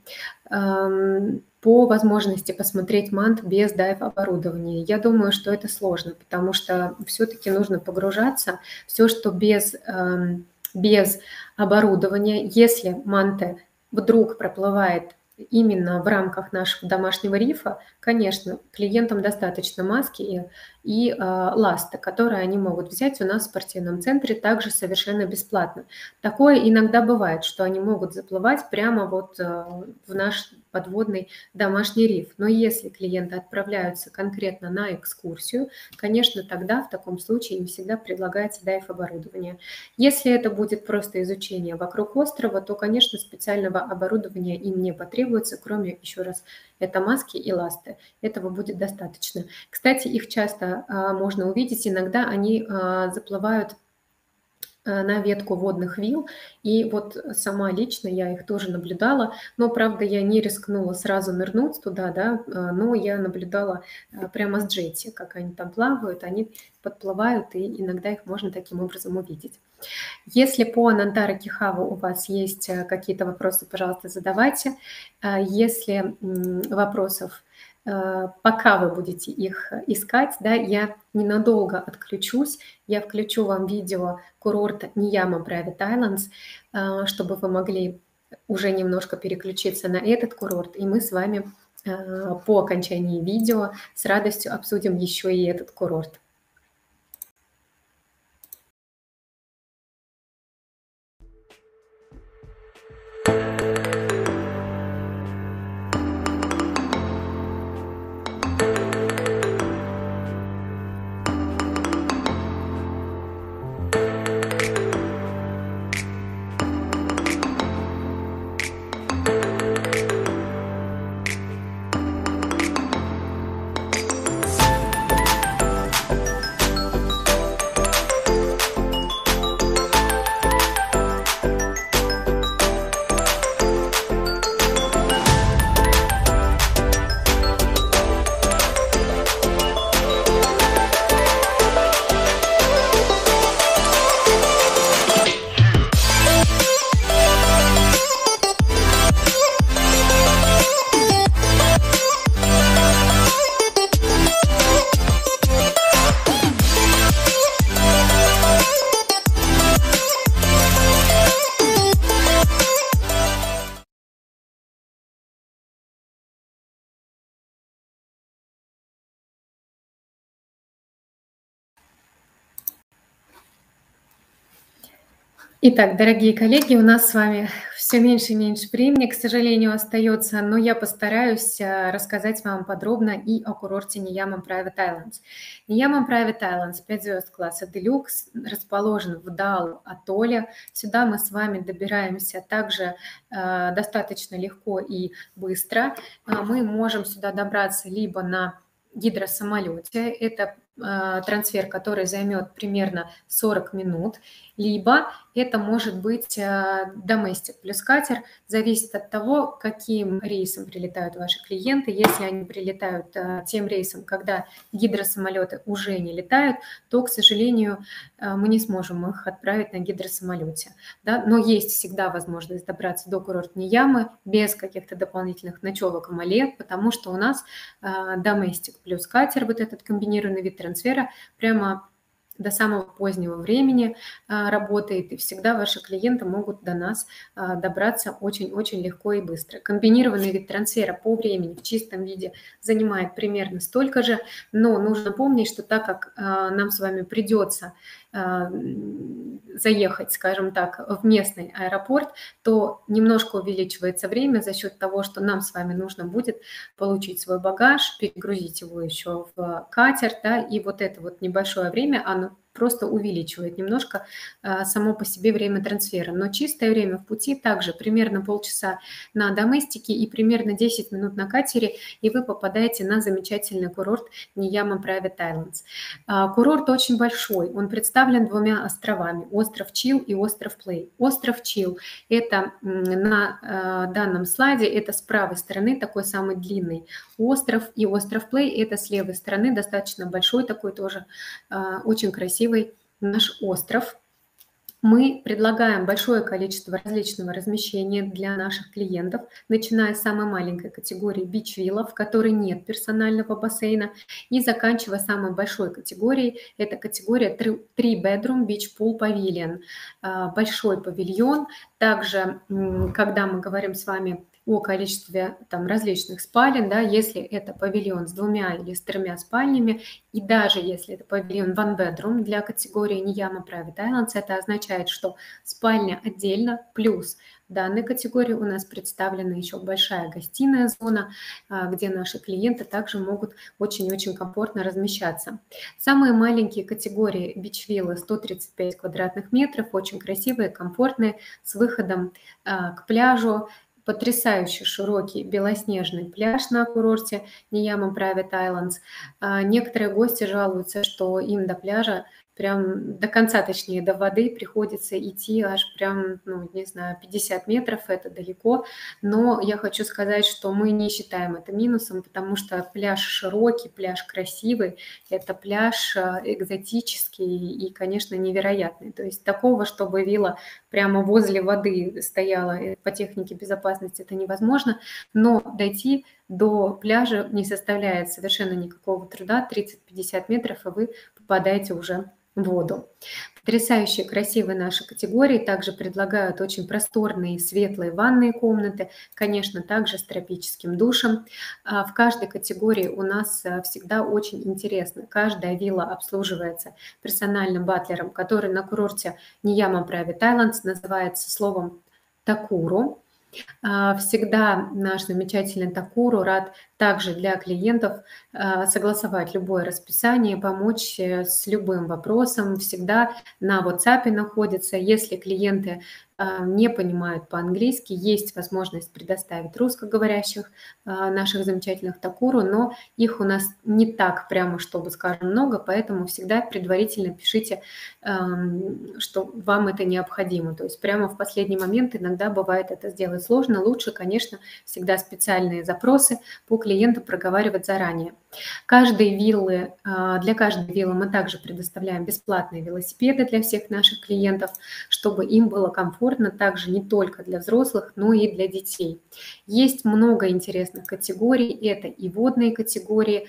По возможности посмотреть мант без дайв-оборудования. Я думаю, что это сложно, потому что все-таки нужно погружаться. Все, что без оборудования, если манта вдруг проплывает именно в рамках нашего домашнего рифа, конечно, клиентам достаточно маски и ласты, которые они могут взять у нас в спортивном центре также совершенно бесплатно. Такое иногда бывает, что они могут заплывать прямо вот в наш подводный домашний риф. Но если клиенты отправляются конкретно на экскурсию, конечно, тогда в таком случае им всегда предлагается дайв-оборудование. Если это будет просто изучение вокруг острова, то, конечно, специального оборудования им не потребуется, кроме, еще раз, это маски и ласты. Этого будет достаточно. Кстати, их часто можно увидеть. Иногда они заплывают на ветку водных вил, и вот сама лично я их тоже наблюдала, но, правда, я не рискнула сразу нырнуть туда, да, но я наблюдала прямо с джетти, как они там плавают, они подплывают, и иногда их можно таким образом увидеть. Если по Нантара Кихаву у вас есть какие-то вопросы, пожалуйста, задавайте. Если вопросов пока вы будете их искать, да, я ненадолго отключусь, я включу вам видео курорта Нияма Private Islands, чтобы вы могли уже немножко переключиться на этот курорт, и мы с вами по окончании видео с радостью обсудим еще и этот курорт. Итак, дорогие коллеги, у нас с вами все меньше и меньше времени, к сожалению, остается, но я постараюсь рассказать вам подробно и о курорте Нияма Private Islands. Нияма Private Islands, 5 звезд класса Deluxe, расположен в Дал-атолле. Сюда мы с вами добираемся также достаточно легко и быстро. Мы можем сюда добраться либо на гидросамолете, это трансфер, который займет примерно 40 минут, либо это может быть доместик плюс катер, зависит от того, каким рейсом прилетают ваши клиенты. Если они прилетают тем рейсом, когда гидросамолеты уже не летают, то, к сожалению, мы не сможем их отправить на гидросамолете. Да? Но есть всегда возможность добраться до курорта Ниямы без каких-то дополнительных ночевок и малет, потому что у нас доместик плюс катер, вот этот комбинированный вид трансфера, прямо до самого позднего времени работает, и всегда ваши клиенты могут до нас добраться очень-очень легко и быстро. Комбинированный вид трансфера по времени в чистом виде занимает примерно столько же, но нужно помнить, что так как нам с вами придется заехать, скажем так, в местный аэропорт, то немножко увеличивается время за счет того, что нам с вами нужно будет получить свой багаж, перегрузить его еще в катер, да, и вот это вот небольшое время, оно просто увеличивает немножко само по себе время трансфера. Но чистое время в пути также примерно полчаса на доместике и примерно 10 минут на катере, и вы попадаете на замечательный курорт Нияма Private Islands. Курорт очень большой, он представлен двумя островами, остров Чил и остров Плей. Остров Чил – это на данном слайде, это с правой стороны такой самый длинный остров, и остров Плей – это с левой стороны достаточно большой такой тоже очень красивый наш остров. Мы предлагаем большое количество различного размещения для наших клиентов, начиная с самой маленькой категории бич-виллов, в которой нет персонального бассейна, и заканчивая самой большой категорией, это категория 3-bedroom beach pool pavilion, большой павильон. Также, когда мы говорим с вами о количестве там различных спален, да, если это павильон с 2 или с 3 спальнями, и даже если это павильон one bedroom для категории Нияма Private Islands, это означает, что спальня отдельно, плюс в данной категории у нас представлена еще большая гостиная зона, где наши клиенты также могут очень-очень комфортно размещаться. Самые маленькие категории бич-виллы 135 квадратных метров, очень красивые, комфортные, с выходом к пляжу. Потрясающе широкий белоснежный пляж на курорте Нияма Private Islands. Некоторые гости жалуются, что им до пляжа прям до конца, точнее, до воды приходится идти аж прям, ну, не знаю, 50 метров, это далеко. Но я хочу сказать, что мы не считаем это минусом, потому что пляж широкий, пляж красивый, это пляж экзотический и, конечно, невероятный. То есть такого, чтобы вилла прямо возле воды стояла по технике безопасности, это невозможно. Но дойти до пляжа не составляет совершенно никакого труда, 30-50 метров, и вы попадаете уже в воду. Потрясающие, красивые наши категории также предлагают очень просторные, светлые ванные комнаты, конечно, также с тропическим душем. В каждой категории у нас всегда очень интересно. Каждая вилла обслуживается персональным батлером, который на курорте Нияма Private Islands называется словом «такуру». Всегда наш замечательный Такуру рад также для клиентов согласовать любое расписание, помочь с любым вопросом. Всегда на WhatsApp находится. Если клиенты не понимают по-английски, есть возможность предоставить русскоговорящих наших замечательных Такуру, но их у нас не так прямо, чтобы, скажем, много, поэтому всегда предварительно пишите, что вам это необходимо. То есть прямо в последний момент иногда бывает это сделать сложно. Лучше, конечно, всегда специальные запросы по клиенту проговаривать заранее. Для каждой виллы мы также предоставляем бесплатные велосипеды для всех наших клиентов, чтобы им было комфортно, также не только для взрослых, но и для детей. Есть много интересных категорий, это и водные категории,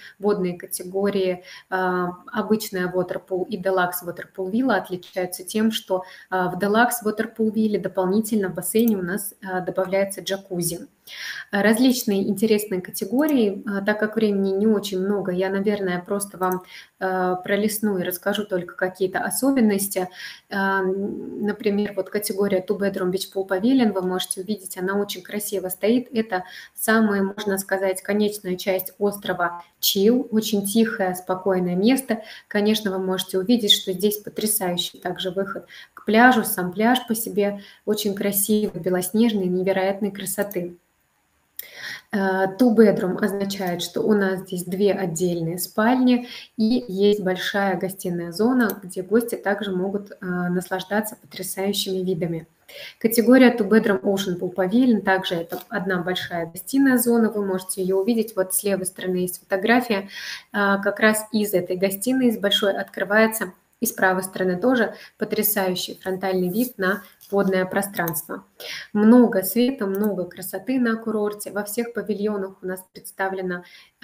обычная Waterpool и Deluxe Waterpool вилла отличаются тем, что в Deluxe Waterpool вилле дополнительно в бассейне у нас добавляется джакузи. Различные интересные категории, так как времени не очень много, я, наверное, просто вам пролистну и расскажу только какие-то особенности. Например, вот категория Two Bedroom Beach Pool Pavilion, вы можете увидеть, она очень красиво стоит. Это самая, можно сказать, конечная часть острова Чил, очень тихое, спокойное место. Конечно, вы можете увидеть, что здесь потрясающий также выход к пляжу, сам пляж по себе очень красивый, белоснежный, невероятной красоты. Two bedroom означает, что у нас здесь 2 отдельные спальни и есть большая гостиная зона, где гости также могут наслаждаться потрясающими видами. Категория Two Bedroom Ocean Pool Pavilion, также это одна большая гостиная зона, вы можете ее увидеть, вот с левой стороны есть фотография, как раз из этой гостиной, из большой открывается, и с правой стороны тоже потрясающий фронтальный вид на водное пространство. Много света, много красоты на курорте. Во всех павильонах у нас представлена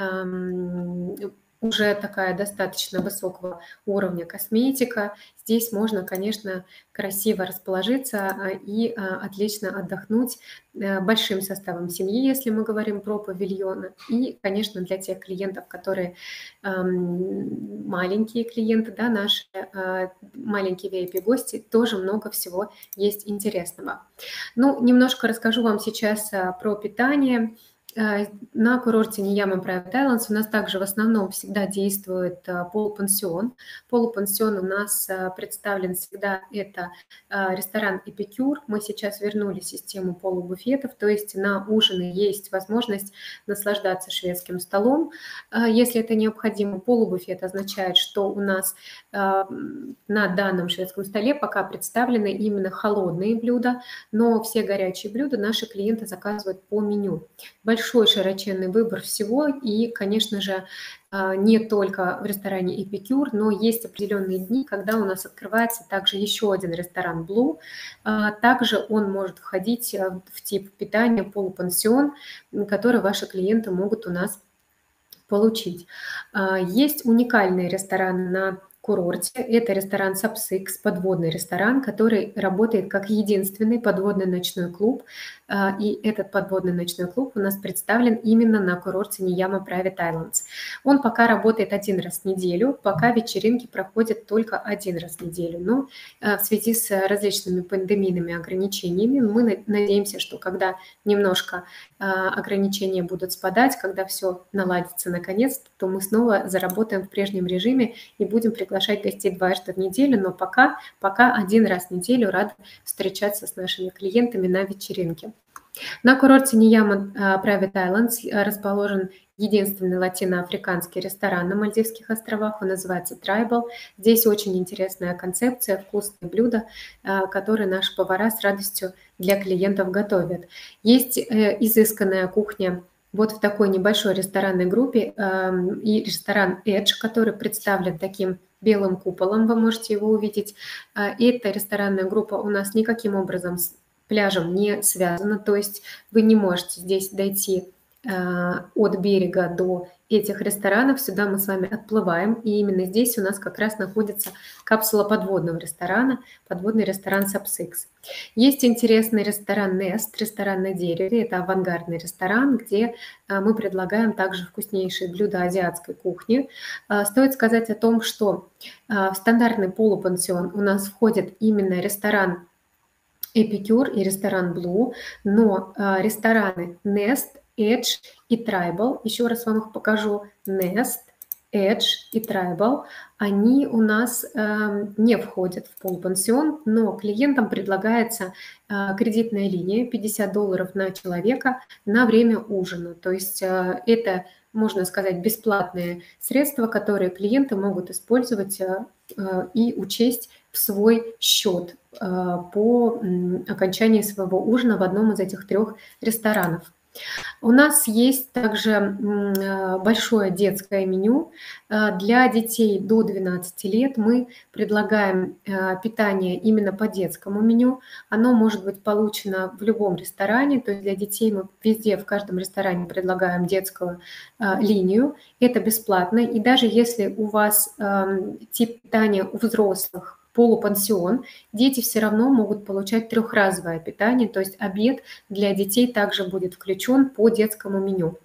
уже такая достаточно высокого уровня косметика. Здесь можно, конечно, красиво расположиться и отлично отдохнуть большим составом семьи, если мы говорим про павильоны. И, конечно, для тех клиентов, которые маленькие клиенты, да, наши маленькие VIP-гости, тоже много всего есть интересного. Ну, немножко расскажу вам сейчас про питание. На курорте Нияма Private Islands у нас также в основном всегда действует полупансион. Полупансион у нас представлен всегда, это ресторан «Эпикюр». Мы сейчас вернули систему полубуфетов, то есть на ужины есть возможность наслаждаться шведским столом. Если это необходимо, полубуфет означает, что у нас на данном шведском столе пока представлены именно холодные блюда, но все горячие блюда наши клиенты заказывают по меню. Большой широченный выбор всего, и, конечно же, не только в ресторане «Эпикюр», но есть определенные дни, когда у нас открывается также еще один ресторан «Блу». Также он может входить в тип питания полупансион, который ваши клиенты могут у нас получить. Есть уникальный ресторан на курорте. Это ресторан Сапсикс, подводный ресторан, который работает как единственный подводный ночной клуб. И этот подводный ночной клуб у нас представлен именно на курорте Нияма Private Islands. Он пока работает один раз в неделю, пока вечеринки проходят только один раз в неделю. Но в связи с различными пандемийными ограничениями мы надеемся, что когда немножко ограничения будут спадать, когда все наладится наконец, то мы снова заработаем в прежнем режиме и будем приглашать гостей дважды в неделю, но пока один раз в неделю рады встречаться с нашими клиентами на вечеринке. На курорте Нияма Private Islands расположен единственный латиноафриканский ресторан на Мальдивских островах, он называется Tribal. Здесь очень интересная концепция, вкусные блюда, которые наши повара с радостью для клиентов готовят. Есть изысканная кухня вот в такой небольшой ресторанной группе и ресторан Edge, который представлен таким белым куполом, вы можете его увидеть. И эта ресторанная группа у нас никаким образом с пляжем не связана, то есть вы не можете здесь дойти от берега до этих ресторанов, сюда мы с вами отплываем, и именно здесь у нас как раз находится капсула подводного ресторана, подводный ресторан Сапсикс. Есть интересный ресторан Nest, ресторан на дереве, это авангардный ресторан, где мы предлагаем также вкуснейшие блюда азиатской кухни. Стоит сказать о том, что в стандартный полупансион у нас входит именно ресторан Эпикюр и ресторан Blue, но рестораны Nest, Edge и Tribal, еще раз вам их покажу, Nest, Edge и Tribal, они у нас не входят в полупансион, но клиентам предлагается кредитная линия $50 на человека на время ужина. То есть это, можно сказать, бесплатные средства, которые клиенты могут использовать и учесть в свой счет по окончании своего ужина в одном из этих 3 ресторанов. У нас есть также большое детское меню. Для детей до 12 лет мы предлагаем питание именно по детскому меню. Оно может быть получено в любом ресторане, то есть для детей мы везде, в каждом ресторане предлагаем детскую линию. Это бесплатно, и даже если у вас тип питания у взрослых полупансион, дети все равно могут получать трехразовое питание, то есть обед для детей также будет включен по детскому меню.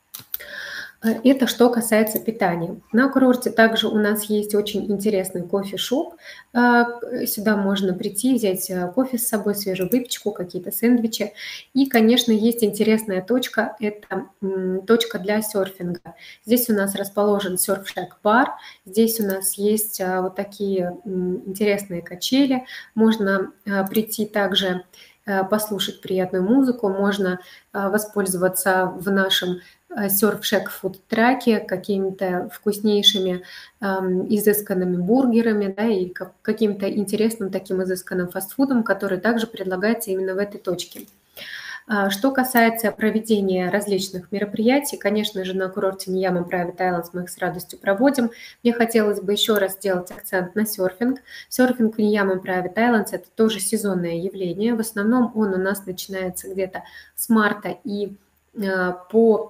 Это что касается питания. На курорте также у нас есть очень интересный кофе-шоп. Сюда можно прийти, взять кофе с собой, свежую выпечку, какие-то сэндвичи. И, конечно, есть интересная точка, это точка для серфинга. Здесь у нас расположен серф-шек-бар, здесь у нас есть вот такие интересные качели. Можно прийти также послушать приятную музыку, можно воспользоваться в нашем серф-шек фуд-траке какими-то вкуснейшими изысканными бургерами, да, и каким-то интересным таким изысканным фастфудом, который также предлагается именно в этой точке. Что касается проведения различных мероприятий, конечно же, на курорте Нияма Private Islands мы их с радостью проводим. Мне хотелось бы еще раз сделать акцент на серфинг. Серфинг в Нияма Private Islands – это тоже сезонное явление. В основном он у нас начинается где-то с марта и по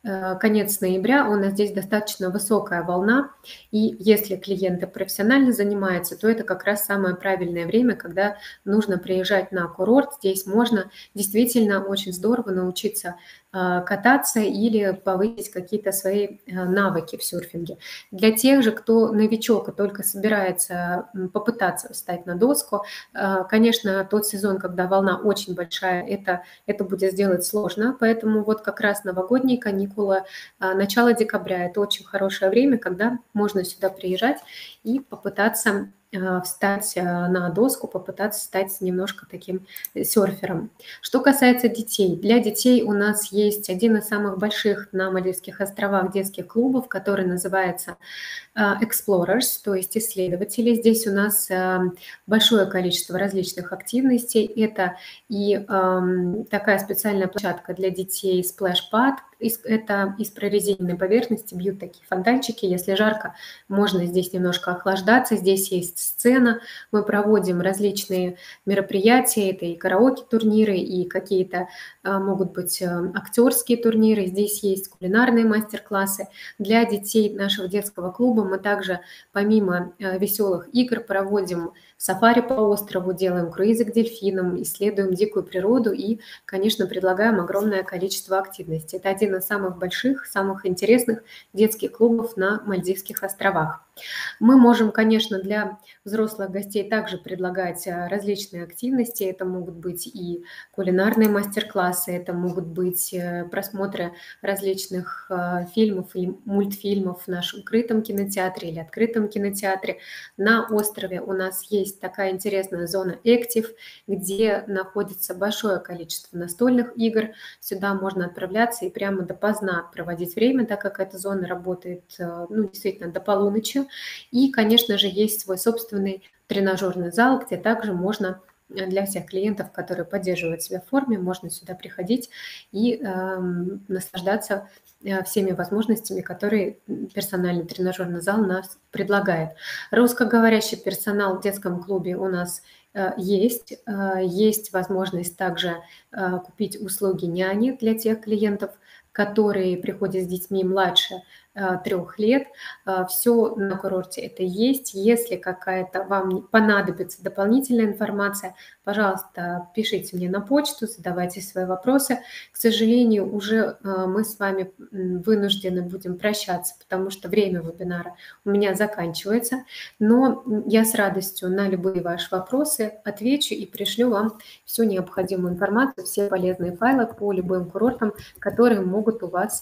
конец ноября, у нас здесь достаточно высокая волна, и если клиенты профессионально занимаются, то это как раз самое правильное время, когда нужно приезжать на курорт. Здесь можно действительно очень здорово научиться кататься или повысить какие-то свои навыки в серфинге. Для тех же, кто новичок и только собирается попытаться встать на доску, конечно, тот сезон, когда волна очень большая, это будет сделать сложно, поэтому вот как раз новогодние каникулы, начало декабря– это очень хорошее время, когда можно сюда приезжать и попытаться встать на доску, попытаться стать немножко таким серфером. Что касается детей, для детей у нас есть один из самых больших на Мальдивских островах детских клубов, который называется Explorers, то есть исследователи. Здесь у нас большое количество различных активностей. Это и такая специальная площадка для детей Splash Pad. Это из прорезиненной поверхности бьют такие фонтанчики. Если жарко, можно здесь немножко охлаждаться. Здесь есть сцена. Мы проводим различные мероприятия. Это и караоке-турниры, и какие-то могут быть актерские турниры. Здесь есть кулинарные мастер-классы. Для детей нашего детского клуба мы также помимо веселых игр проводим сафари по острову, делаем круизы к дельфинам, исследуем дикую природу и, конечно, предлагаем огромное количество активностей. Это один из самых больших, самых интересных детских клубов на Мальдивских островах. Мы можем, конечно, для взрослых гостей также предлагать различные активности. Это могут быть и кулинарные мастер-классы, это могут быть просмотры различных фильмов и мультфильмов в нашем крытом кинотеатре или открытом кинотеатре. На острове у нас есть такая интересная зона Active, где находится большое количество настольных игр. Сюда можно отправляться и прямо допоздна проводить время, так как эта зона работает действительно до полуночи. И, конечно же, есть свой собственный тренажерный зал, где также можно для всех клиентов, которые поддерживают себя в форме, можно сюда приходить и наслаждаться всеми возможностями, которые персональный тренажерный зал нас предлагает. Русскоговорящий персонал в детском клубе у нас есть. Есть возможность также купить услуги няни для тех клиентов, которые приходят с детьми младше 3 лет. Все на курорте это есть. Если какая-то вам понадобится дополнительная информация, пожалуйста, пишите мне на почту, задавайте свои вопросы. К сожалению, уже мы с вами вынуждены будем прощаться, потому что время вебинара у меня заканчивается. Но я с радостью на любые ваши вопросы отвечу и пришлю вам всю необходимую информацию, все полезные файлы по любым курортам, которые могут вас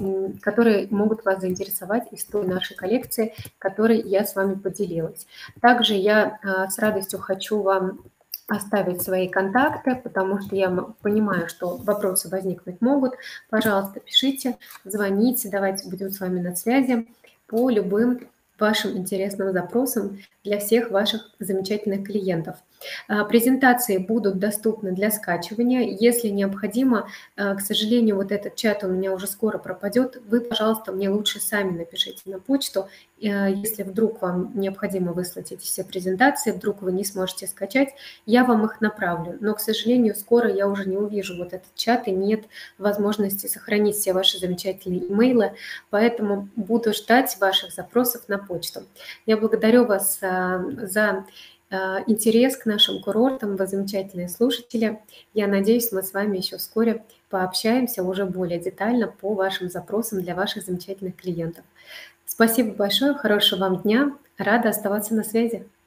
заинтересовать из той нашей коллекции, которой я с вами поделилась. Также я с радостью хочу вам оставить свои контакты, потому что я понимаю, что вопросы возникнуть могут. Пожалуйста, пишите, звоните, давайте будем с вами на связи по любым вашим интересным запросам для всех ваших замечательных клиентов. Презентации будут доступны для скачивания. Если необходимо, к сожалению, вот этот чат у меня уже скоро пропадет, вы, пожалуйста, мне лучше сами напишите на почту, если вдруг вам необходимо выслать эти все презентации, вдруг вы не сможете скачать, я вам их направлю. Но, к сожалению, скоро я уже не увижу вот этот чат и нет возможности сохранить все ваши замечательные имейлы, поэтому буду ждать ваших запросов на почту. Я благодарю вас за интерес к нашим курортам, вы замечательные слушатели. Я надеюсь, мы с вами еще вскоре пообщаемся уже более детально по вашим запросам для ваших замечательных клиентов. Спасибо большое, хорошего вам дня, рада оставаться на связи.